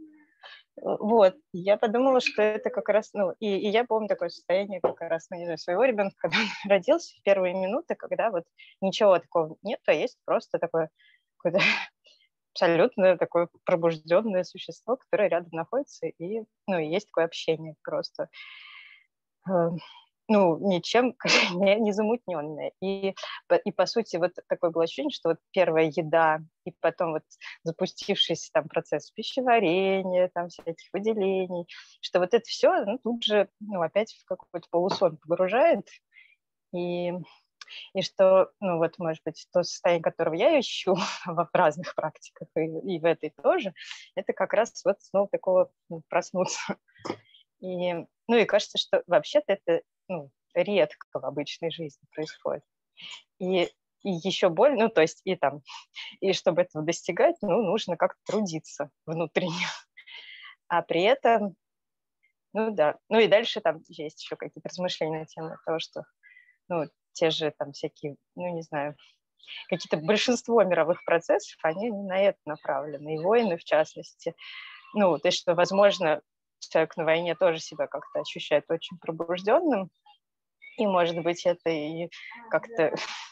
Вот, я подумала, что это как раз, ну, и, и я помню такое состояние как раз, ну, не знаю, своего ребенка, когда он родился, в первые минуты, когда вот ничего такого нет, а есть просто такое какое-то абсолютно такое пробужденное существо, которое рядом находится, и, ну, и есть такое общение просто, э, ну, ничем не, не замутненное. И, и, по сути, вот такое было ощущение, что вот первая еда, и потом вот запустившийся там процесс пищеварения, там всяких выделений, что вот это все, ну, тут же, ну, опять в какой-то полусон погружает, и И что, ну вот, может быть, то состояние, которого я ищу в разных практиках, и, и в этой тоже, это как раз вот снова такого ну, проснуться. И, ну и кажется, что вообще-то это ну, редко в обычной жизни происходит. И, и еще более, ну то есть и там, и чтобы этого достигать, ну нужно как-то трудиться внутренне. А при этом, ну да, ну и дальше там есть еще какие-то размышления на тему того, что, ну, те же там всякие, ну, не знаю, какие-то большинство мировых процессов, они на это направлены, и войны в частности. Ну, то есть, что, возможно, человек на войне тоже себя как-то ощущает очень пробужденным, и, может быть, это и как-то,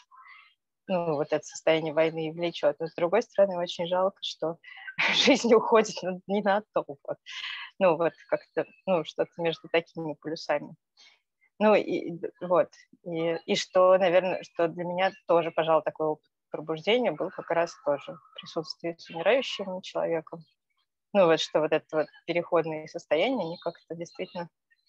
ну, вот это состояние войны и влечет. Но, с другой стороны, очень жалко, что жизнь уходит не на то. Вот. Ну, вот как-то, ну, что-то между такими полюсами. Ну, и вот, и, и что, наверное, что для меня тоже, пожалуй, такое опыт пробуждения был как раз тоже присутствие с умирающим человеком. Ну, вот что вот это вот переходные состояния, они как-то действительно,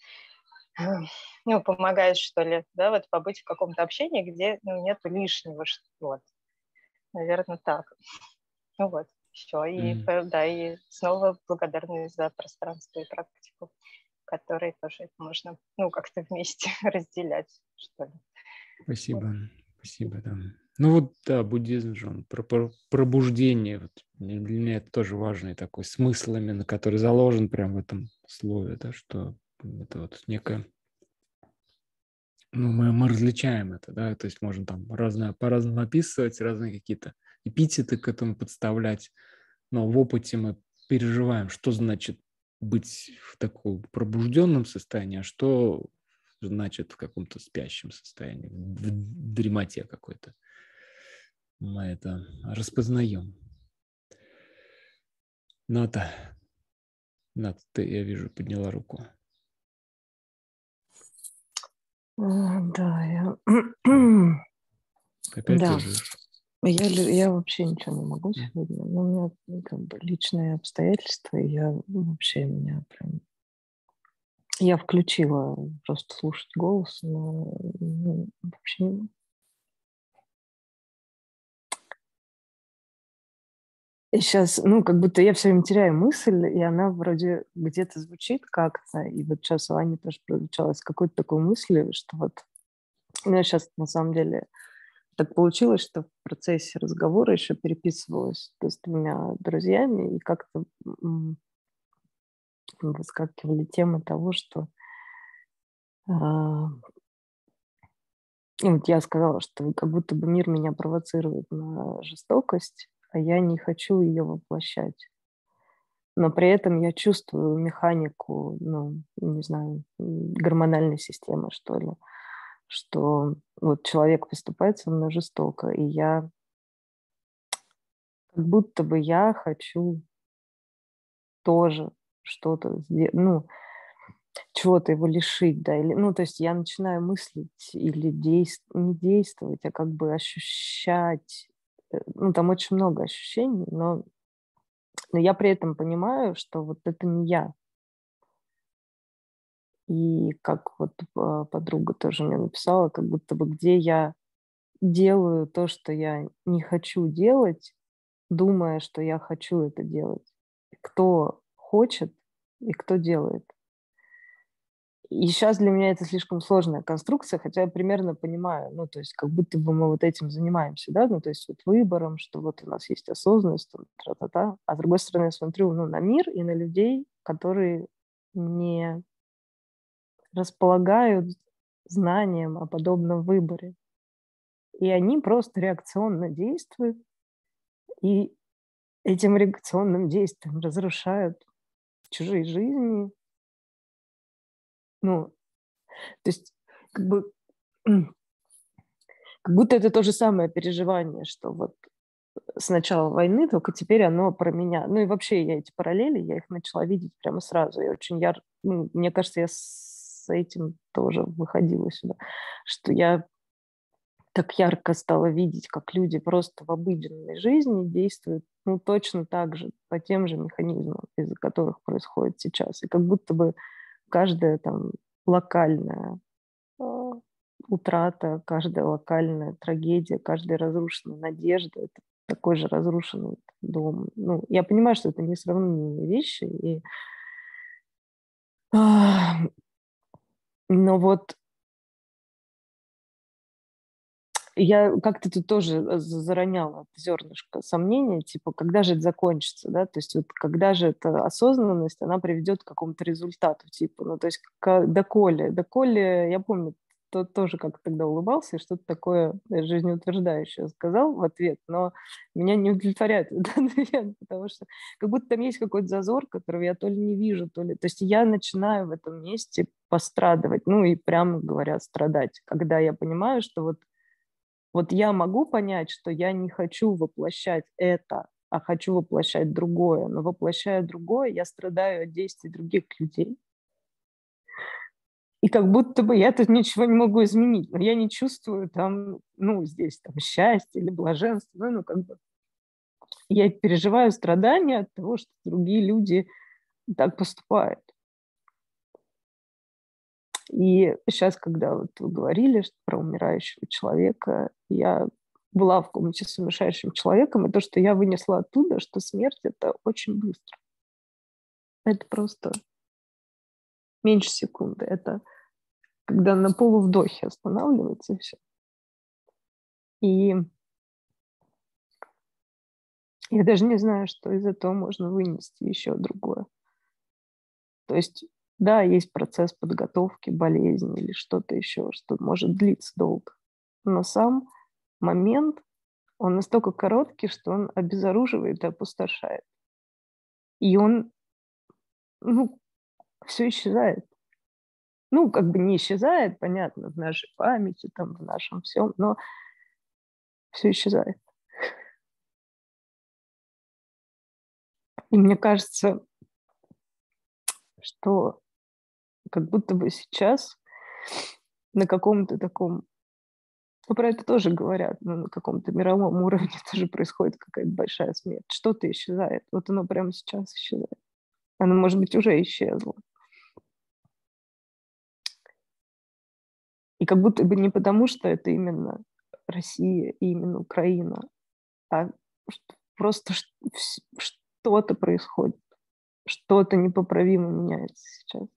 ну, помогают, что ли, да, вот побыть в каком-то общении, где, ну, нету лишнего, вот, наверное, так. Ну, вот, все, и, Mm. да, и снова благодарность за пространство и практику, которые тоже это можно, ну, как-то вместе разделять, что ли. Спасибо, вот. Спасибо, да. Ну вот, да, буддизм же, он про, про пробуждение, вот, для меня это тоже важный такой смысл именно, который заложен прямо в этом слове, да, что это вот некое, ну, мы, мы различаем это, да, то есть можно там разное, по-разному описывать, разные какие-то эпитеты к этому подставлять, но в опыте мы переживаем, что значит быть в таком пробужденном состоянии, а что значит в каком-то спящем состоянии, в дремоте какой-то. Мы это распознаем. Ната, Ната, ты, я вижу, подняла руку. Да, я... Опять да. лежишь? Я, я вообще ничего не могу сегодня. Но у меня как бы личные обстоятельства, и я вообще меня прям... Я включила просто слушать голос, но ну, вообще... И сейчас, ну, как будто я все время теряю мысль, и она вроде где-то звучит как-то. И вот сейчас у Ани тоже прозвучало с какой-то такой мысли, что вот... У меня сейчас на самом деле... Так получилось, что в процессе разговора еще переписывалась с двумя друзьями, и как-то выскакивали темы того, что а, и вот я сказала, что как будто бы мир меня провоцирует на жестокость, а я не хочу ее воплощать. Но при этом я чувствую механику, ну, не знаю, гормональной системы, что ли, что вот человек поступает со мной жестоко, и я как будто бы я хочу тоже что-то сделать, ну, чего-то его лишить, да, или, ну, то есть я начинаю мыслить или действ... не действовать, а как бы ощущать, ну, там очень много ощущений, но, но я при этом понимаю, что вот это не я. И как вот подруга тоже мне написала, как будто бы где я делаю то, что я не хочу делать, думая, что я хочу это делать. Кто хочет и кто делает. И сейчас для меня это слишком сложная конструкция, хотя я примерно понимаю, ну, то есть как будто бы мы вот этим занимаемся, да, ну, то есть вот выбором, что вот у нас есть осознанность, тра-та-та. А с другой стороны я смотрю, ну, на мир и на людей, которые не располагают знанием о подобном выборе. И они просто реакционно действуют, и этим реакционным действием разрушают чужие жизни. Ну, то есть как бы как будто это то же самое переживание, что вот с начала войны, только теперь оно про меня. Ну и вообще я эти параллели, я их начала видеть прямо сразу. Я очень яр... ну, мне кажется, я с этим тоже выходила сюда, что я так ярко стала видеть, как люди просто в обыденной жизни действуют, ну, точно так же, по тем же механизмам, из-за которых происходит сейчас. И как будто бы каждая там локальная утрата, каждая локальная трагедия, каждая разрушенная надежда — это такой же разрушенный дом. Ну, я понимаю, что это несравнимые вещи, и... но вот я как-то тут тоже зароняла зернышко сомнения, типа, когда же это закончится, да, то есть вот когда же эта осознанность, она приведет к какому-то результату, типа, ну, то есть к, доколе, доколе, я помню, тот тоже как тогда улыбался и что-то такое жизнеутверждающее сказал в ответ, но меня не удовлетворяет этот ответ, потому что как будто там есть какой-то зазор, которого я то ли не вижу, то ли... То есть я начинаю в этом месте пострадывать, ну и прямо говоря, страдать, когда я понимаю, что вот Вот я могу понять, что я не хочу воплощать это, а хочу воплощать другое. Но воплощая другое, я страдаю от действий других людей. И как будто бы я тут ничего не могу изменить. Но я не чувствую там, ну, здесь там счастье или блаженство. Ну, как бы я переживаю страдания от того, что другие люди так поступают. И сейчас, когда вот вы говорили про умирающего человека, я была в комнате с умирающим человеком, и то, что я вынесла оттуда, что смерть — это очень быстро. Это просто меньше секунды. Это когда на полувдохе останавливается и все. И я даже не знаю, что из этого можно вынести еще другое. То есть, да, есть процесс подготовки, болезни или что-то еще, что может длиться долго. Но сам момент, он настолько короткий, что он обезоруживает и опустошает. И он, ну, все исчезает. Ну, как бы не исчезает, понятно, в нашей памяти, там, в нашем всем, но все исчезает. И мне кажется, что как будто бы сейчас на каком-то таком, ну, про это тоже говорят, но на каком-то мировом уровне тоже происходит какая-то большая смерть. Что-то исчезает. Вот оно прямо сейчас исчезает. Оно, может быть, уже исчезло. И как будто бы не потому, что это именно Россия и именно Украина, а просто что-то происходит, что-то непоправимо меняется сейчас.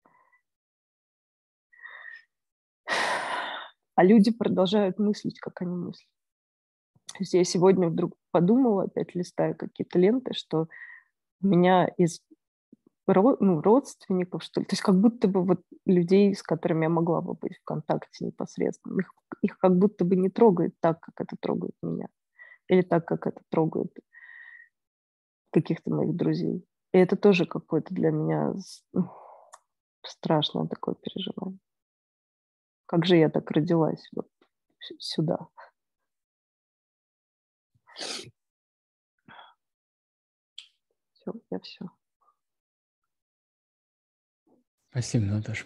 А люди продолжают мыслить, как они мыслят. То есть я сегодня вдруг подумала, опять листая какие-то ленты, что у меня из ну, родственников, что ли, то есть как будто бы вот людей, с которыми я могла бы быть в контакте непосредственно, их, их как будто бы не трогает так, как это трогает меня. Или так, как это трогает каких-то моих друзей. И это тоже какое-то для меня страшное такое переживание. Как же я так родилась вот сюда? Все, я все. Спасибо, Наташа.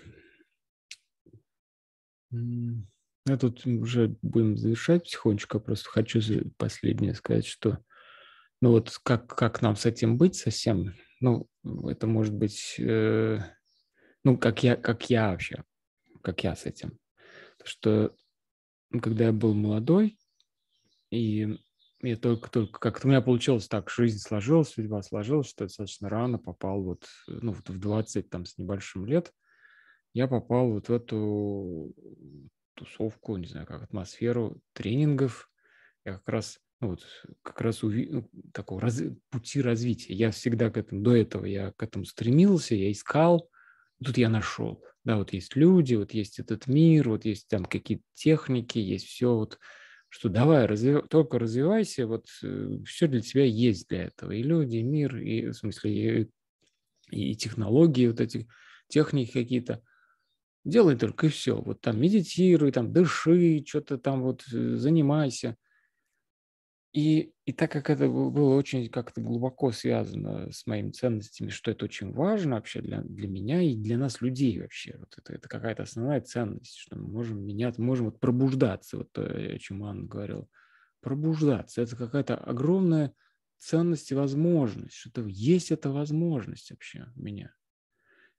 Я тут уже будем завершать потихонечку. Просто хочу последнее сказать, что ну вот как, как нам с этим быть совсем, ну, это может быть, э, ну, как я, как я вообще, как я с этим. Что когда я был молодой, и я только-только, как-то у меня получилось так, жизнь сложилась, судьба сложилась, что я достаточно рано попал вот, ну, вот в двадцать там с небольшим лет, я попал вот в эту тусовку, не знаю, как атмосферу тренингов. Я как раз, ну, вот, как раз уви... ну, такого раз... пути развития. Я всегда к этому, до этого я к этому стремился, я искал, тут я нашел. Да, вот есть люди, вот есть этот мир, вот есть там какие-то техники, есть все вот, что давай, развив... только развивайся, вот все для тебя есть для этого. И люди, и мир, и в смысле, и, и технологии, вот эти техники какие-то. Делай только и все. Вот там медитируй, там дыши, что-то там вот занимайся. И, и так как это было очень как-то глубоко связано с моими ценностями, что это очень важно вообще для, для меня и для нас, людей вообще. Вот это, это какая-то основная ценность, что мы можем меняться, можем вот пробуждаться, вот то, о чем Анна говорила. Пробуждаться. Это какая-то огромная ценность и возможность, что есть эта возможность вообще у меня.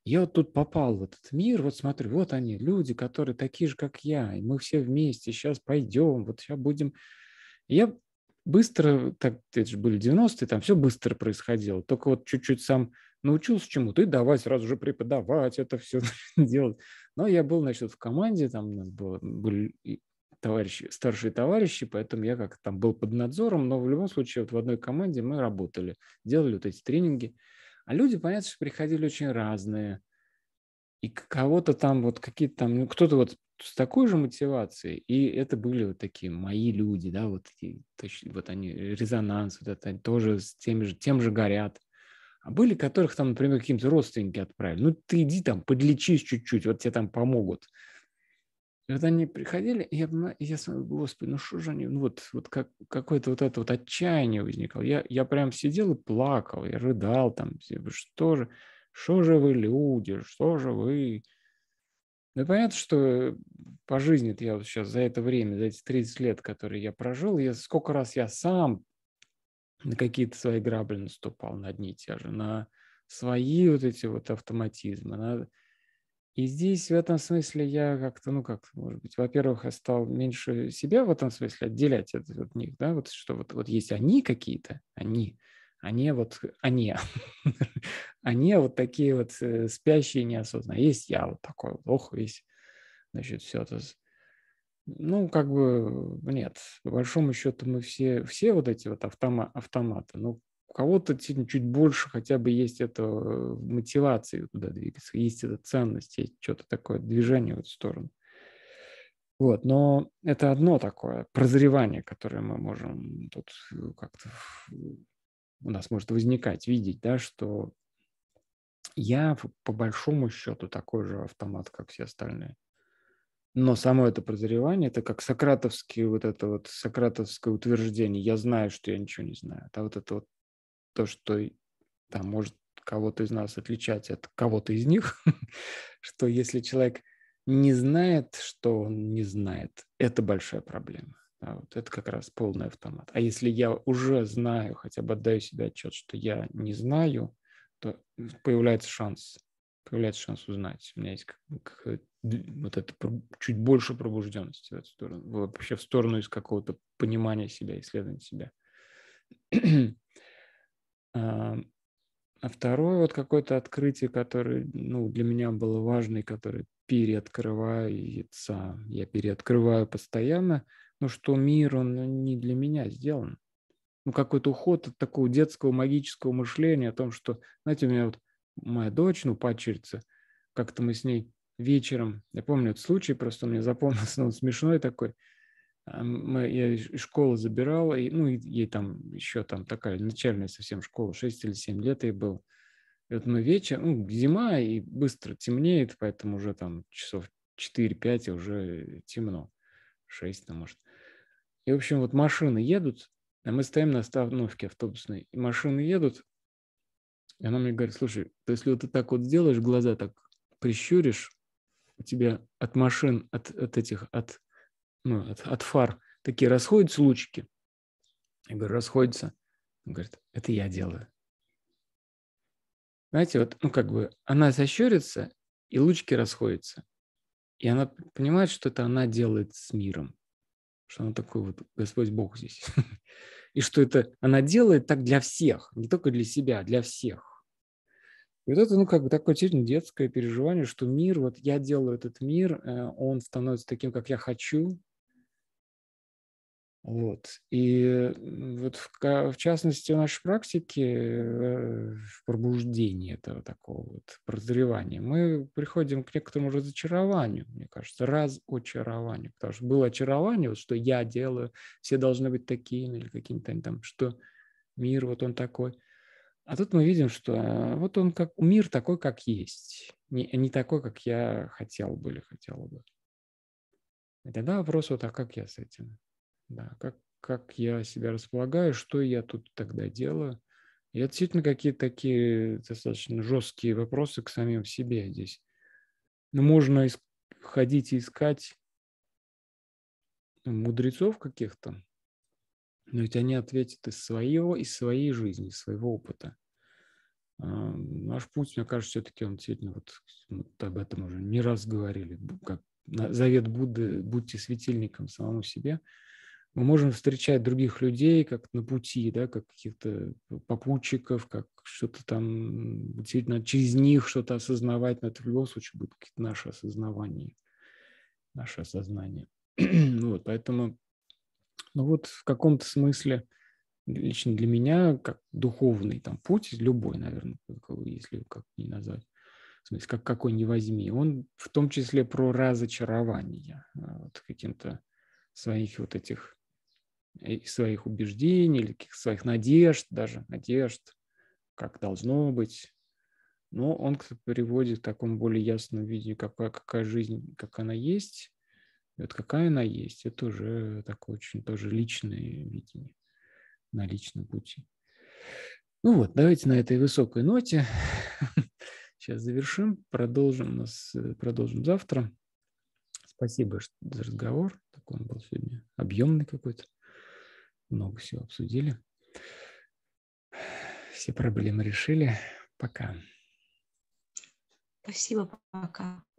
Я вот тут попал в этот мир, вот смотрю, вот они, люди, которые такие же, как я, и мы все вместе, сейчас пойдем, вот сейчас будем. И я быстро, так, это же были девяностые, там все быстро происходило, только вот чуть-чуть сам научился чему-то, и давай сразу же преподавать это все делать. Но я был, значит, в команде, там у нас было, были товарищи, старшие товарищи, поэтому я как-то там был под надзором, но в любом случае вот в одной команде мы работали, делали вот эти тренинги. А люди, понятно, что приходили очень разные. И кого-то там вот какие-то там, ну, кто-то вот с такой же мотивацией, и это были вот такие мои люди, да, вот такие, точно, вот они, резонанс, вот это, они тоже с тем же, тем же горят. А были, которых там, например, какие-то родственники отправили. Ну, ты иди там, подлечись чуть-чуть, вот тебе там помогут. И вот они приходили, и я, и я смотрю, господи, ну что же они, ну вот, вот как, какое-то вот это вот отчаяние возникало. Я, я прям сидел и плакал, я рыдал там, что же, что же вы люди, что же вы... Ну, понятно, что по жизни я вот сейчас за это время, за эти тридцать лет, которые я прожил, я, сколько раз я сам на какие-то свои грабли наступал, на одни и те же, на свои вот эти вот автоматизмы, на... И здесь в этом смысле я как-то, ну как, может быть, во-первых, я стал меньше себя в этом смысле отделять от, от них, да, вот что вот, вот есть они какие-то, они, они вот, они, они вот такие вот э, спящие неосознанно. Есть я вот такой вот, ох, весь, значит, все это, ну, как бы, нет, по большому счету мы все, все вот эти вот автома, автоматы, ну, у кого-то чуть больше хотя бы есть это мотивации туда двигаться, есть эта ценность, есть что-то такое, движение в эту сторону. Вот, но это одно такое прозревание, которое мы можем тут как-то у нас может возникать, видеть, да, что я по большому счету такой же автомат, как все остальные. Но само это прозревание, это как сократовский, вот это вот сократовское утверждение, я знаю, что я ничего не знаю. А вот это вот то, что там может кого-то из нас отличать от кого-то из них, что если человек не знает, что он не знает, это большая проблема. А вот это как раз полный автомат. А если я уже знаю, хотя бы отдаю себе отчет, что я не знаю, то появляется шанс, появляется шанс узнать. У меня есть как, как, вот это чуть больше пробужденности в эту сторону, вообще в сторону из какого-то понимания себя, исследования себя. А второе вот какое-то открытие, которое, ну, для меня было важно, и которое переоткрывается, я переоткрываю постоянно, ну, что мир, он не для меня сделан. Ну, какой-то уход от такого детского магического мышления о том, что, знаете, у меня вот моя дочь, ну, падчерица, как-то мы с ней вечером, я помню этот случай, просто мне запомнился, он смешной такой, мы, я из школы забирал, и, ну, ей там еще там такая начальная совсем школа, шесть или семь лет ей был. И вот мы вечер, ну, зима, и быстро темнеет, поэтому уже там часов четыре-пять, и уже темно, шесть, там, может. И, в общем, вот машины едут, а мы стоим на остановке автобусной, и машины едут, и она мне говорит, слушай, то если вот ты так вот сделаешь, глаза так прищуришь, у тебя от машин, от, от этих, от ну, от, от фар такие расходятся лучики. Я говорю, расходятся. Он говорит, это я делаю. Знаете, вот, ну, как бы она защурится, и лучики расходятся. И она понимает, что это она делает с миром. Что она такой вот Господь Бог здесь. И что это она делает так для всех, не только для себя, а для всех. И вот это, ну, как бы такое действительно детское переживание, что мир, вот я делаю этот мир, он становится таким, как я хочу. Вот. И вот в, в частности в нашей практике в пробуждении этого такого вот прозревания мы приходим к некоторому разочарованию, мне кажется, разочарованию, потому что было очарование, вот, что я делаю, все должны быть такими или какими-то там, что мир вот он такой. А тут мы видим, что вот он как мир такой, как есть, не, не такой, как я хотел бы или хотела бы. И тогда вопрос вот, а как я с этим? Да, как, как я себя располагаю, что я тут тогда делаю. И это действительно какие-то такие достаточно жесткие вопросы к самим себе здесь. Ну, можно иск- ходить и искать мудрецов каких-то, но ведь они ответят из своего, из своей жизни, из своего опыта. Наш путь, мне кажется, все-таки он действительно, вот, вот об этом уже не раз говорили, как завет Будды: будьте светильником самому себе. Мы можем встречать других людей как на пути, да, как каких-то попутчиков, как что-то там, действительно через них что-то осознавать, но это в любом случае будет какие-то наши осознавания, наше осознание. Вот, поэтому, ну вот в каком-то смысле лично для меня, как духовный там путь, любой, наверное, если как ни назвать, в смысле, как какой ни возьми, он в том числе про разочарование вот, каким-то своих вот этих своих убеждений или каких-то своих надежд, даже надежд, как должно быть. Но он приводит к такому более ясному видению, какая, какая жизнь, как она есть. И вот какая она есть, это уже такое очень тоже личное видение на личном пути. Ну вот, давайте на этой высокой ноте сейчас завершим, продолжим, нас, продолжим завтра. Спасибо за разговор. Такой он был сегодня объемный какой-то. Много всего обсудили. Все проблемы решили. Пока. Спасибо, пока.